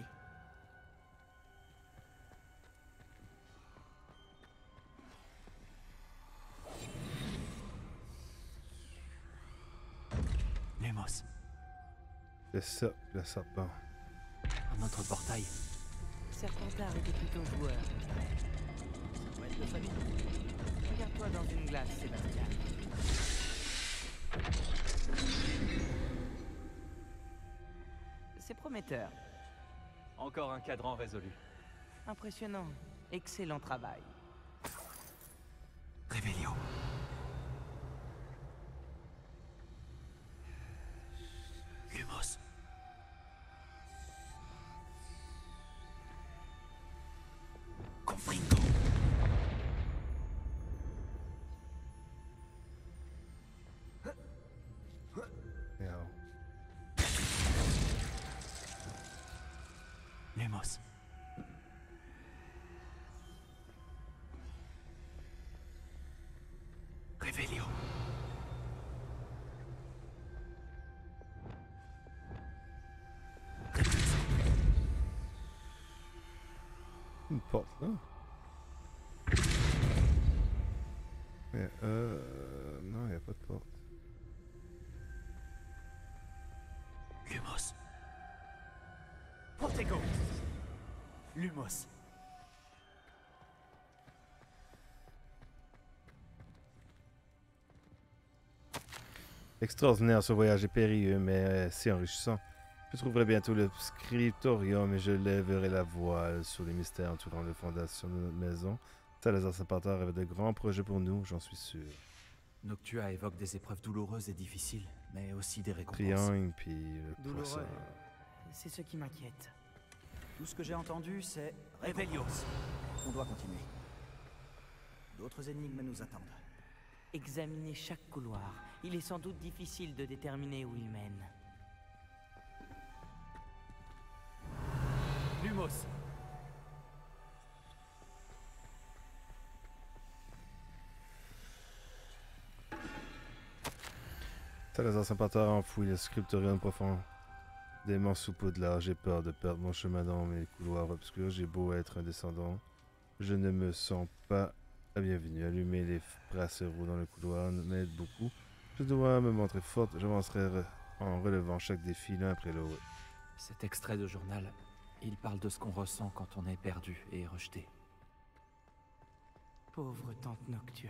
Lumos. C'est ça, le serpent. Un autre portail. Serpentard était plutôt joueur, je dirais. Ça doit être de famille. Regarde-toi dans une glace, Sébastien. C'est prometteur. Encore un cadran résolu. Impressionnant. Excellent travail. Révélio. Lumos. Confringo. Miaou. Lumos. Revelio. Une porte là. Mais non, il n'y a pas de porte. Lumos. Protego. Lumos. Extraordinaire, ce voyage est périlleux, mais si enrichissant. Je trouverai bientôt le scriptorium et je lèverai la voile sur les mystères entourant les fondations de notre maison. Salazar Serpentard avait de grands projets pour nous, j'en suis sûr. Noctua évoque des épreuves douloureuses et difficiles, mais aussi des récompenses. Triangle, puis le poisson. Douloureux, c'est ce qui m'inquiète. Tout ce que j'ai entendu, c'est Revelio. On doit continuer. D'autres énigmes nous attendent. Examiner chaque couloir. Il est sans doute difficile de déterminer où il mène. Lumos. Salazar Serpentard enfouit le scriptorium profondément sous Poudlard. J'ai peur de perdre mon chemin dans mes couloirs obscurs. J'ai beau être un descendant, je ne me sens pas bienvenu. Allumer les brasserots dans le couloir m'aide beaucoup. Je dois me montrer forte. J'avancerai en relevant chaque défi l'un après l'autre. Cet extrait de journal, il parle de ce qu'on ressent quand on est perdu et rejeté. Pauvre tante Noctua.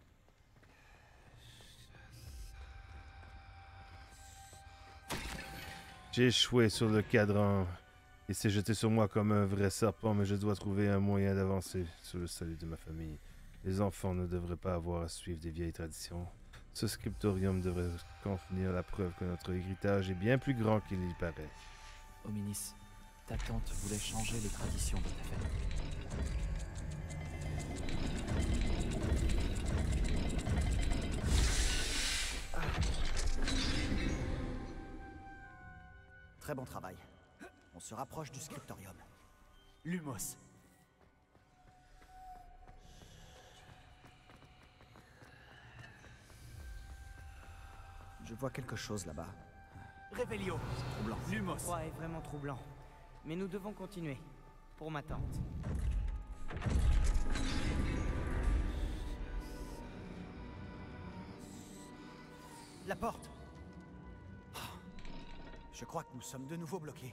J'ai échoué sur le cadran. Il s'est jeté sur moi comme un vrai serpent, mais je dois trouver un moyen d'avancer sur le salut de ma famille. Les enfants ne devraient pas avoir à suivre des vieilles traditions. Ce scriptorium devrait contenir la preuve que notre héritage est bien plus grand qu'il y paraît. Hominis, ta tante voulait changer les traditions de ta famille. Très bon travail. On se rapproche du scriptorium. Lumos. Je vois quelque chose là-bas. Revelio. C'est troublant. Lumos. Ouais, vraiment troublant. Mais nous devons continuer. Pour ma tante. La porte. Je crois que nous sommes de nouveau bloqués.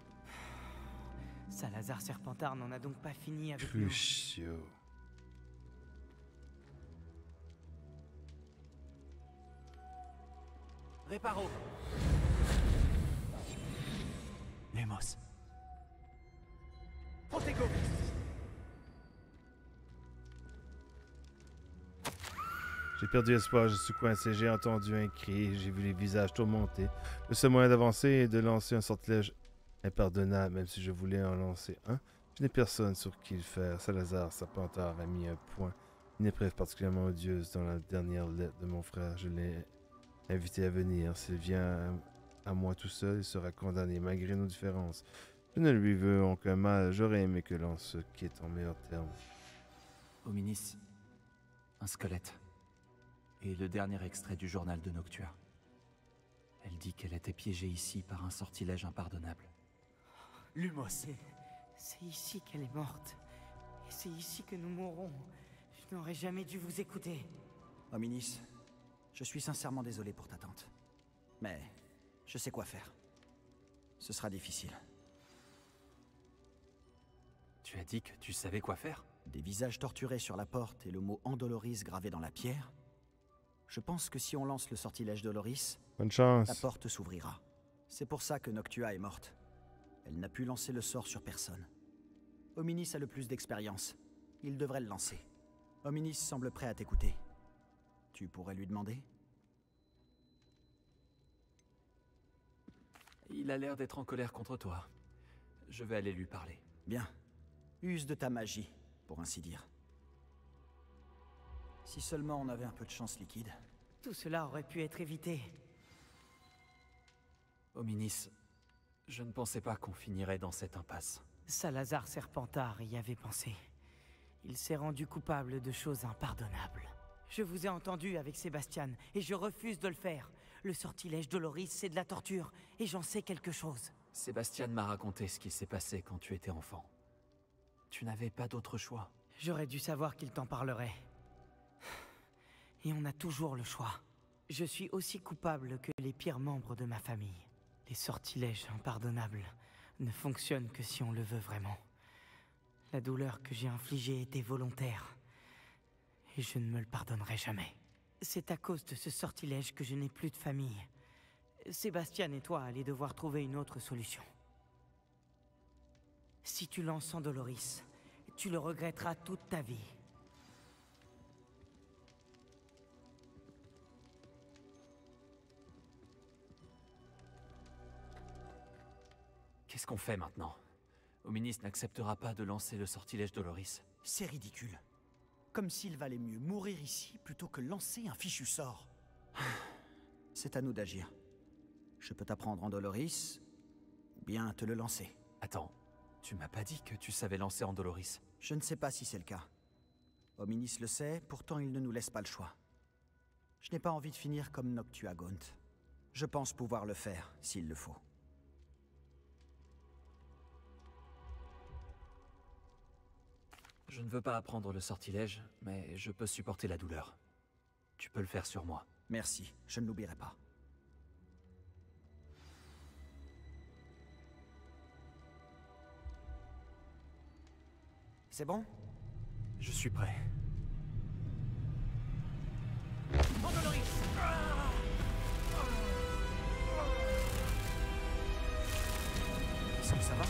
Salazar Serpentard n'en a donc pas fini avec nous. Crucio. Réparo. Lumos. Protego. J'ai perdu espoir, je suis coincé, j'ai entendu un cri, j'ai vu les visages tourmentés. Le seul moyen d'avancer est de lancer un sortilège impardonnable, même si je voulais en lancer un. Je n'ai personne sur qui le faire. Salazar Serpentard a mis un point, une épreuve particulièrement odieuse dans la dernière lettre de mon frère. Je l'ai invité à venir. S'il vient à moi tout seul, il sera condamné, malgré nos différences. Je ne lui veux aucun mal, j'aurais aimé que l'on se quitte en meilleurs termes. Hominis, un squelette. Et le dernier extrait du journal de Noctua. Elle dit qu'elle était piégée ici par un sortilège impardonnable. Lumos. C'est ici qu'elle est morte. Et c'est ici que nous mourrons. Je n'aurais jamais dû vous écouter. Hominis, je suis sincèrement désolé pour ta tante. Mais je sais quoi faire. Ce sera difficile. Tu as dit que tu savais quoi faire? Des visages torturés sur la porte et le mot Andoloris gravé dans la pierre. Je pense que si on lance le sortilège Doloris, Bonne chance. la porte s'ouvrira. C'est pour ça que Noctua est morte. Elle n'a pu lancer le sort sur personne. Hominis a le plus d'expérience. Il devrait le lancer. Hominis semble prêt à t'écouter. Tu pourrais lui demander? Il a l'air d'être en colère contre toi. Je vais aller lui parler. Bien. Use de ta magie, pour ainsi dire. Si seulement on avait un peu de chance liquide. Tout cela aurait pu être évité. Hominis, je ne pensais pas qu'on finirait dans cette impasse. Salazar Serpentard y avait pensé. Il s'est rendu coupable de choses impardonnables. Je vous ai entendu avec Sébastien, et je refuse de le faire. Le sortilège Doloris, c'est de la torture, et j'en sais quelque chose. Sébastien m'a raconté ce qui s'est passé quand tu étais enfant. Tu n'avais pas d'autre choix. J'aurais dû savoir qu'il t'en parlerait. Et on a toujours le choix. Je suis aussi coupable que les pires membres de ma famille. Les sortilèges impardonnables ne fonctionnent que si on le veut vraiment. La douleur que j'ai infligée était volontaire. Et je ne me le pardonnerai jamais. C'est à cause de ce sortilège que je n'ai plus de famille. Sébastien et toi allez devoir trouver une autre solution. Si tu lances sans Doloris, tu le regretteras toute ta vie. Qu'est-ce qu'on fait maintenant? Ominis n'acceptera pas de lancer le sortilège Doloris. C'est ridicule. Comme s'il valait mieux mourir ici plutôt que lancer un fichu sort. C'est à nous d'agir. Je peux t'apprendre en Doloris, ou bien te le lancer. Attends, tu m'as pas dit que tu savais lancer en Doloris? Je ne sais pas si c'est le cas. Ominis le sait, pourtant il ne nous laisse pas le choix. Je n'ai pas envie de finir comme Noctua Gaunt. Je pense pouvoir le faire, s'il le faut. Je ne veux pas apprendre le sortilège, mais je peux supporter la douleur. Tu peux le faire sur moi. Merci, je ne l'oublierai pas. C'est bon? Je suis prêt. Est-ce que ça va?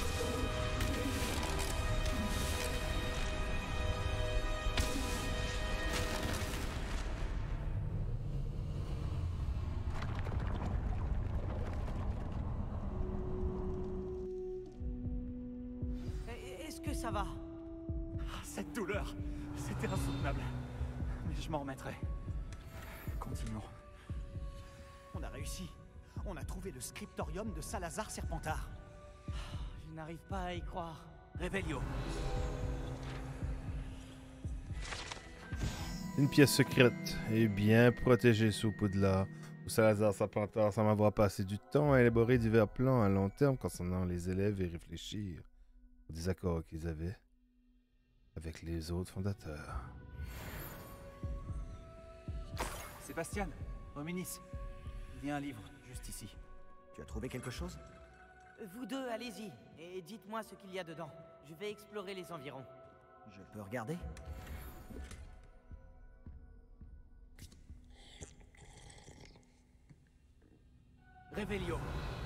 Est-ce que ça va? Cette douleur, c'était insoutenable. Mais je m'en remettrai. Continuons. On a réussi. On a trouvé le scriptorium de Salazar Serpentard. Je n'arrive pas à y croire. Revelio. Une pièce secrète et bien protégée sous Poudlard, où Salazar Serpentard semble avoir passé du temps à élaborer divers plans à long terme concernant les élèves et réfléchir aux désaccords qu'ils avaient avec les autres fondateurs. Sébastien, Ominis, il y a un livre juste ici. Tu as trouvé quelque chose? Vous deux, allez-y, et dites-moi ce qu'il y a dedans. Je vais explorer les environs. Je peux regarder? Revelio.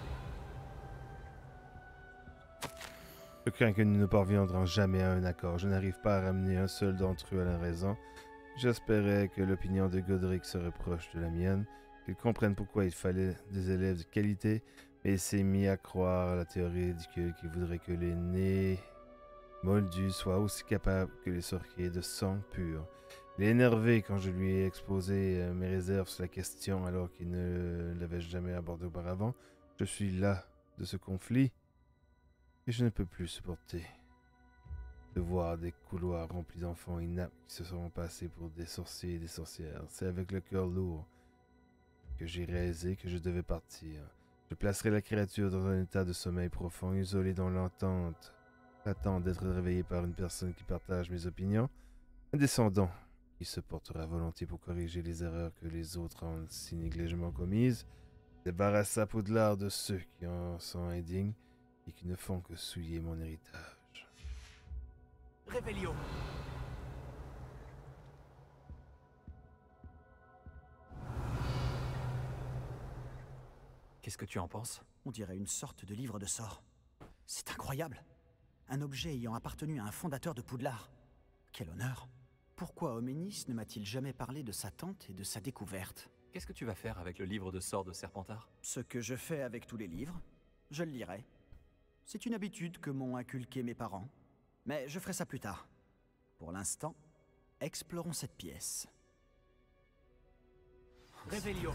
Je crains que nous ne parviendrons jamais à un accord. Je n'arrive pas à ramener un seul d'entre eux à la raison. J'espérais que l'opinion de Godric serait proche de la mienne, qu'il comprenne pourquoi il fallait des élèves de qualité, mais il s'est mis à croire à la théorie ridicule qui voudrait que les nés moldus soient aussi capables que les sorciers de sang pur. Il est énervé quand je lui ai exposé mes réserves sur la question alors qu'il ne l'avait jamais abordée auparavant. Je suis là de ce conflit et je ne peux plus supporter de voir des couloirs remplis d'enfants inaptes qui se sont passés pour des sorciers et des sorcières. C'est avec le cœur lourd que j'ai réalisé que je devais partir. Je placerai la créature dans un état de sommeil profond, isolé dans l'attente d'être réveillé par une personne qui partage mes opinions, un descendant qui se portera volontiers pour corriger les erreurs que les autres ont si négligemment commises, débarrassa Poudlard de ceux qui en sont indignes et qui ne font que souiller mon héritage. Revelio. Qu'est-ce que tu en penses? On dirait une sorte de livre de sorts. C'est incroyable. Un objet ayant appartenu à un fondateur de Poudlard. Quel honneur. Pourquoi Ominis ne m'a-t-il jamais parlé de sa tante et de sa découverte? Qu'est-ce que tu vas faire avec le livre de sorts de Serpentard? Ce que je fais avec tous les livres, je le lirai. C'est une habitude que m'ont inculqué mes parents. Mais je ferai ça plus tard. Pour l'instant, explorons cette pièce. Revelio.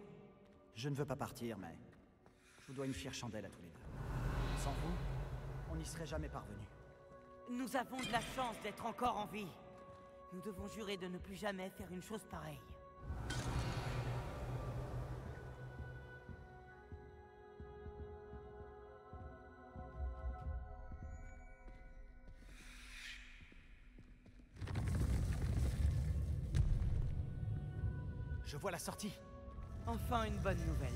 Je ne veux pas partir, mais je vous dois une fière chandelle à tous les deux. Sans vous, on n'y serait jamais parvenu. Nous avons de la chance d'être encore en vie. Nous devons jurer de ne plus jamais faire une chose pareille. Je vois la sortie. Enfin une bonne nouvelle.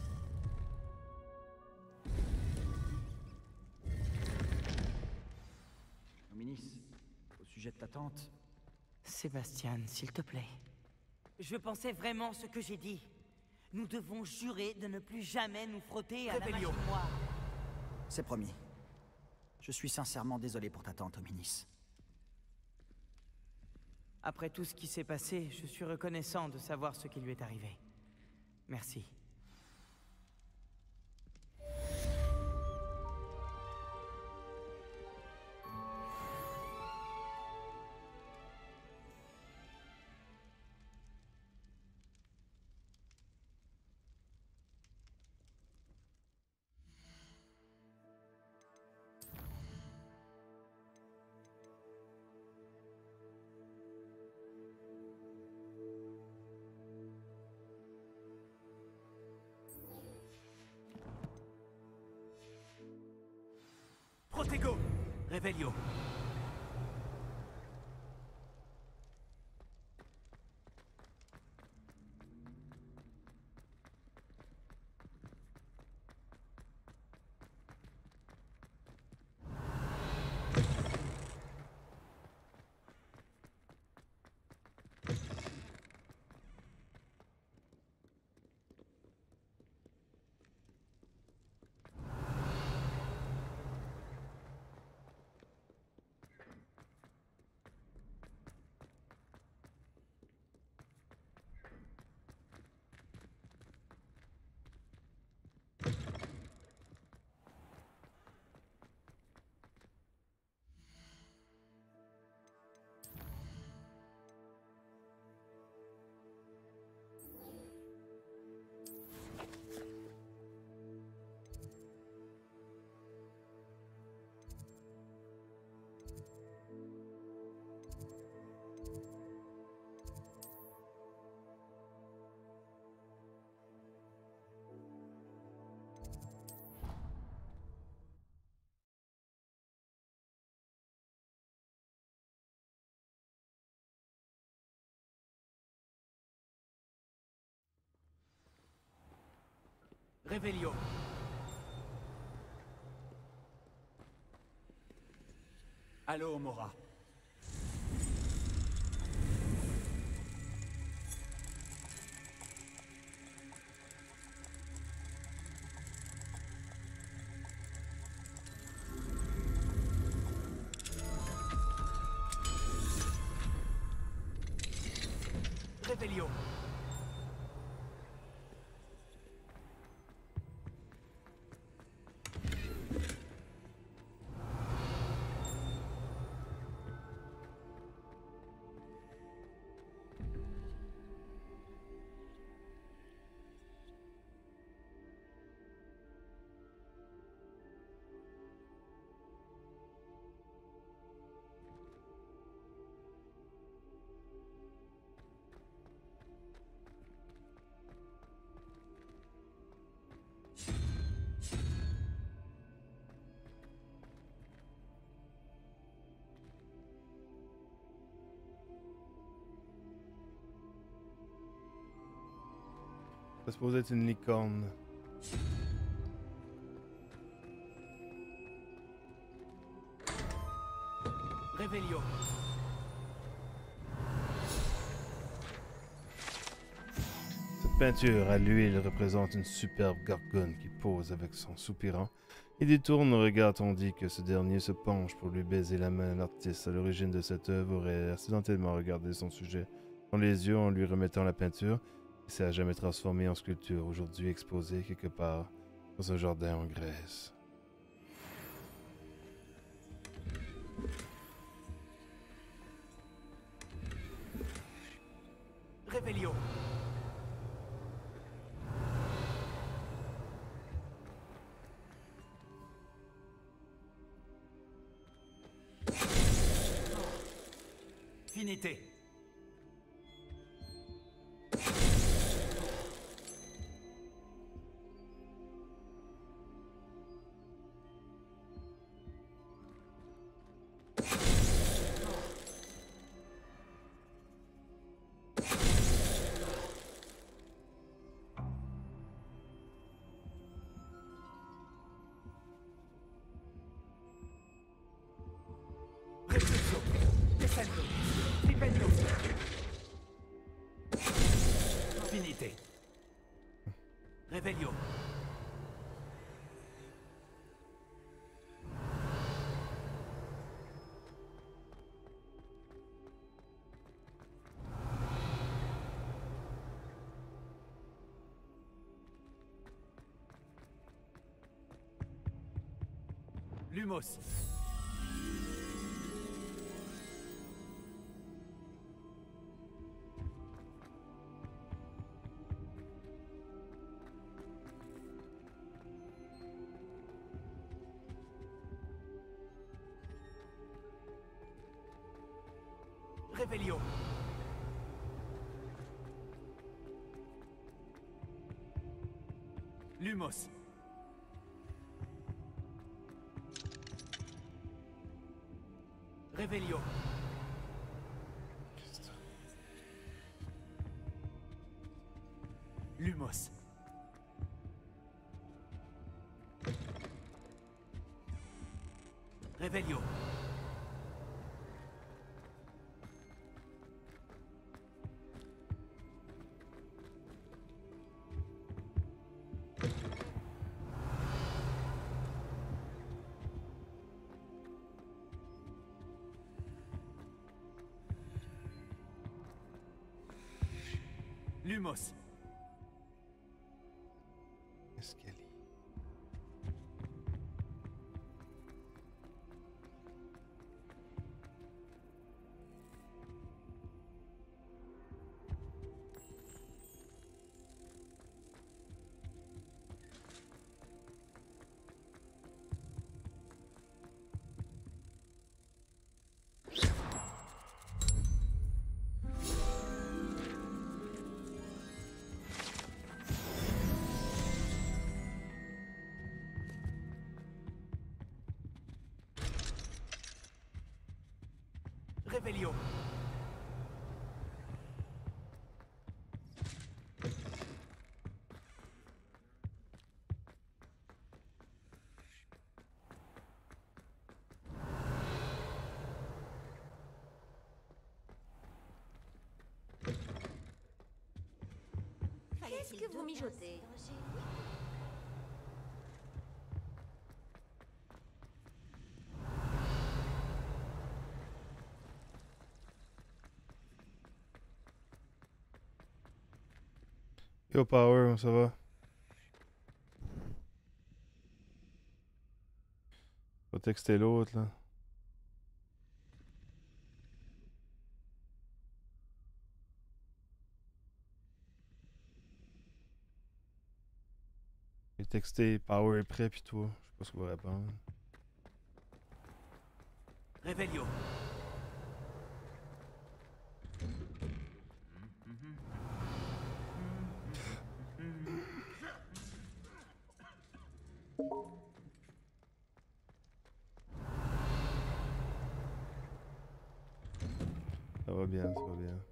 Dominis, au sujet de ta tante... Sébastien, s'il te plaît. Je pensais vraiment ce que j'ai dit. Nous devons jurer de ne plus jamais nous frotter à la magie noire. C'est promis. Je suis sincèrement désolé pour ta tante, Dominis. Après tout ce qui s'est passé, je suis reconnaissant de savoir ce qui lui est arrivé. Merci. Protego! Revelio! Revelio! Allô, Mora. Revelio! Ça se supposé être une licorne. Revelio! Cette peinture à l'huile représente une superbe gorgone qui pose avec son soupirant et détourne le regard tandis que ce dernier se penche pour lui baiser la main. L'artiste à l'origine de cette œuvre aurait accidentellement regardé son sujet dans les yeux en lui remettant la peinture et s'est à jamais transformé en sculpture, aujourd'hui exposée quelque part dans un jardin en Grèce. Revelio! Finité. Finité. Revelio. Lumos. Revelio. Lumos. Revelio. Lumos. Revelio. Lumos. Escalier. Revelio. Qu'est-ce que vous mijotez? Yo Power, ça va? Faut texter l'autre là. J'ai texté Power est prêt puis toi. Je sais pas ce qu'il va répondre. Revelio. Ça va bien, ça va bien.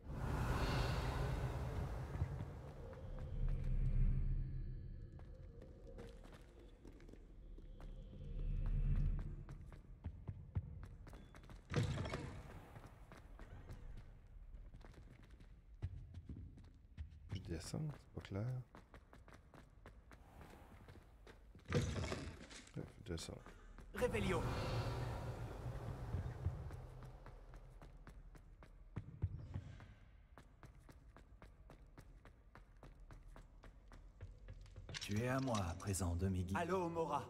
Je descends, c'est pas clair. Ouais, je descends. Revelio. Tu es à moi à présent, demi-guide. Allô, Mora.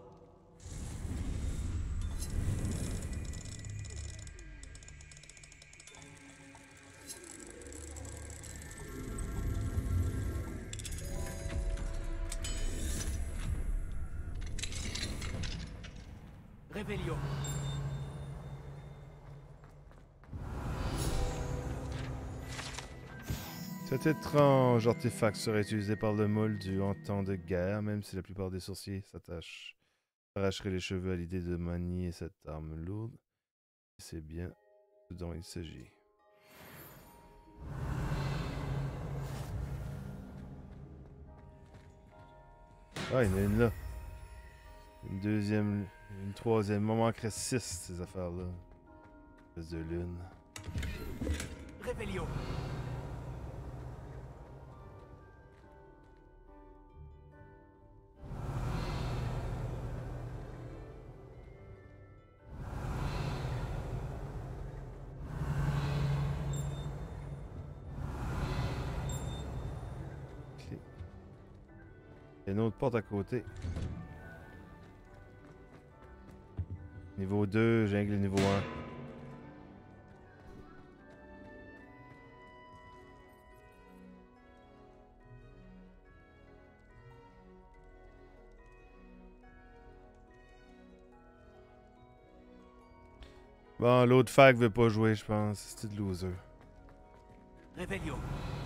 Revelio. Cet étrange artefact serait utilisé par le Moldu en temps de guerre, même si la plupart des sorciers s'arracheraient les cheveux à l'idée de manier cette arme lourde. C'est bien ce dont il s'agit. Ah, il y en a une là. Une deuxième, une troisième. Il m'en manquerait 6 ces affaires-là. Espèce de lune. Réveillon. Il y a une autre porte à côté. Niveau 2, jungle niveau 1. Bon, l'autre fac veut pas jouer, je pense. C'est de loser. Réveillon.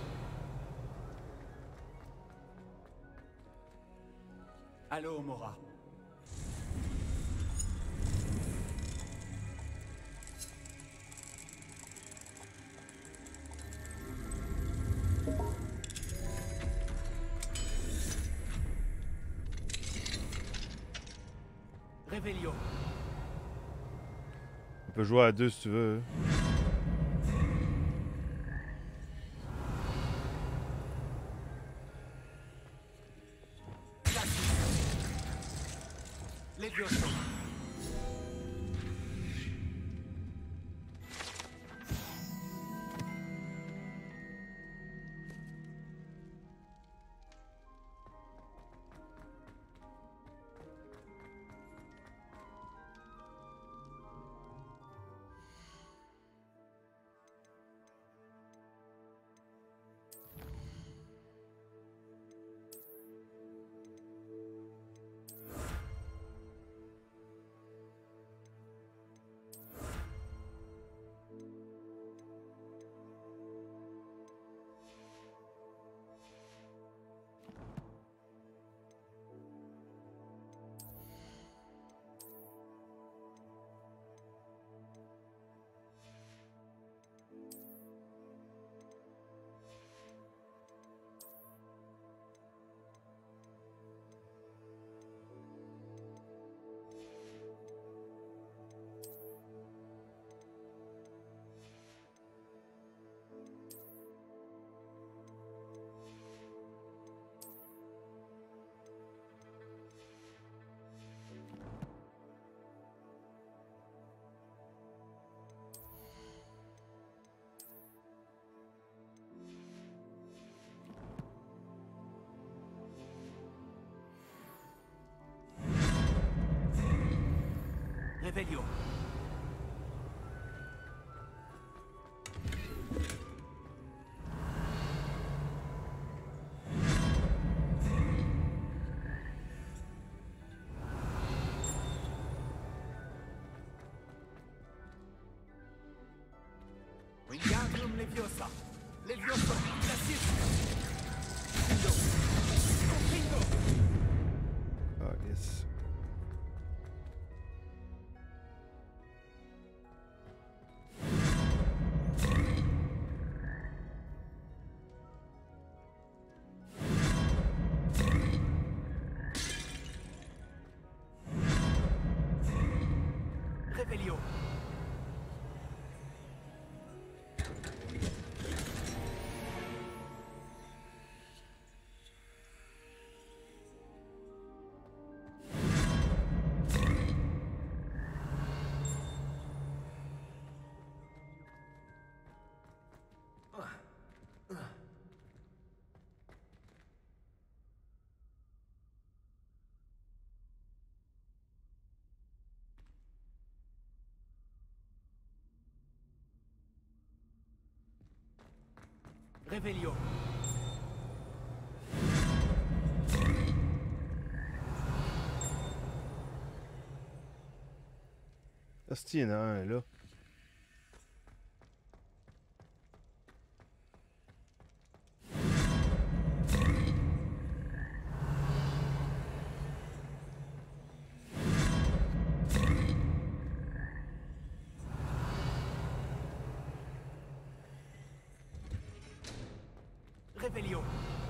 Allô, Mora. Réveillon. On peut jouer à 2 si tu veux. Levioso. Réveillon. Wingardium Leviosa. Levioso. Glacis. Confringo. Confringo. Ah, yes. Réveillon. Réveillon. Hostie, il y en a un là. Revelio.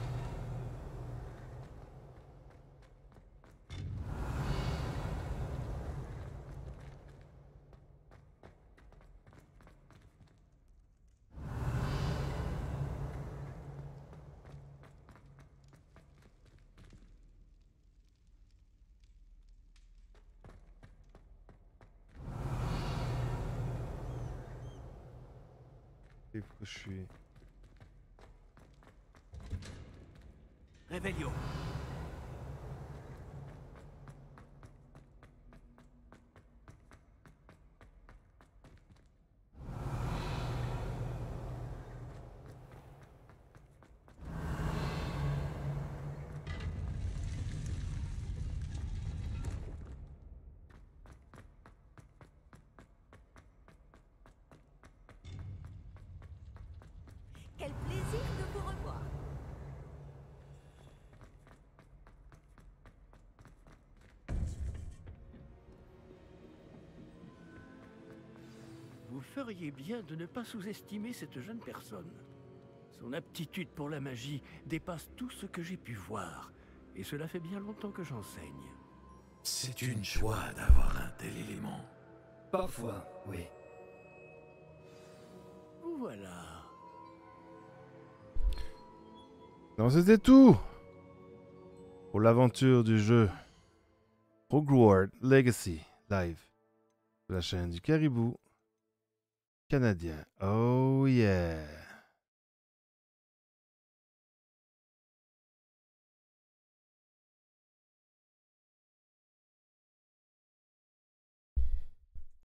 Il faut que je suis... Revelio. Quel plaisir de vous revoir. Vous feriez bien de ne pas sous-estimer cette jeune personne. Son aptitude pour la magie dépasse tout ce que j'ai pu voir, et cela fait bien longtemps que j'enseigne. C'est une joie d'avoir un tel élément. Parfois, oui. Voilà. Non, c'était tout pour l'aventure du jeu Hogwarts Legacy Live de la chaîne du Caribou canadien. Oh yeah!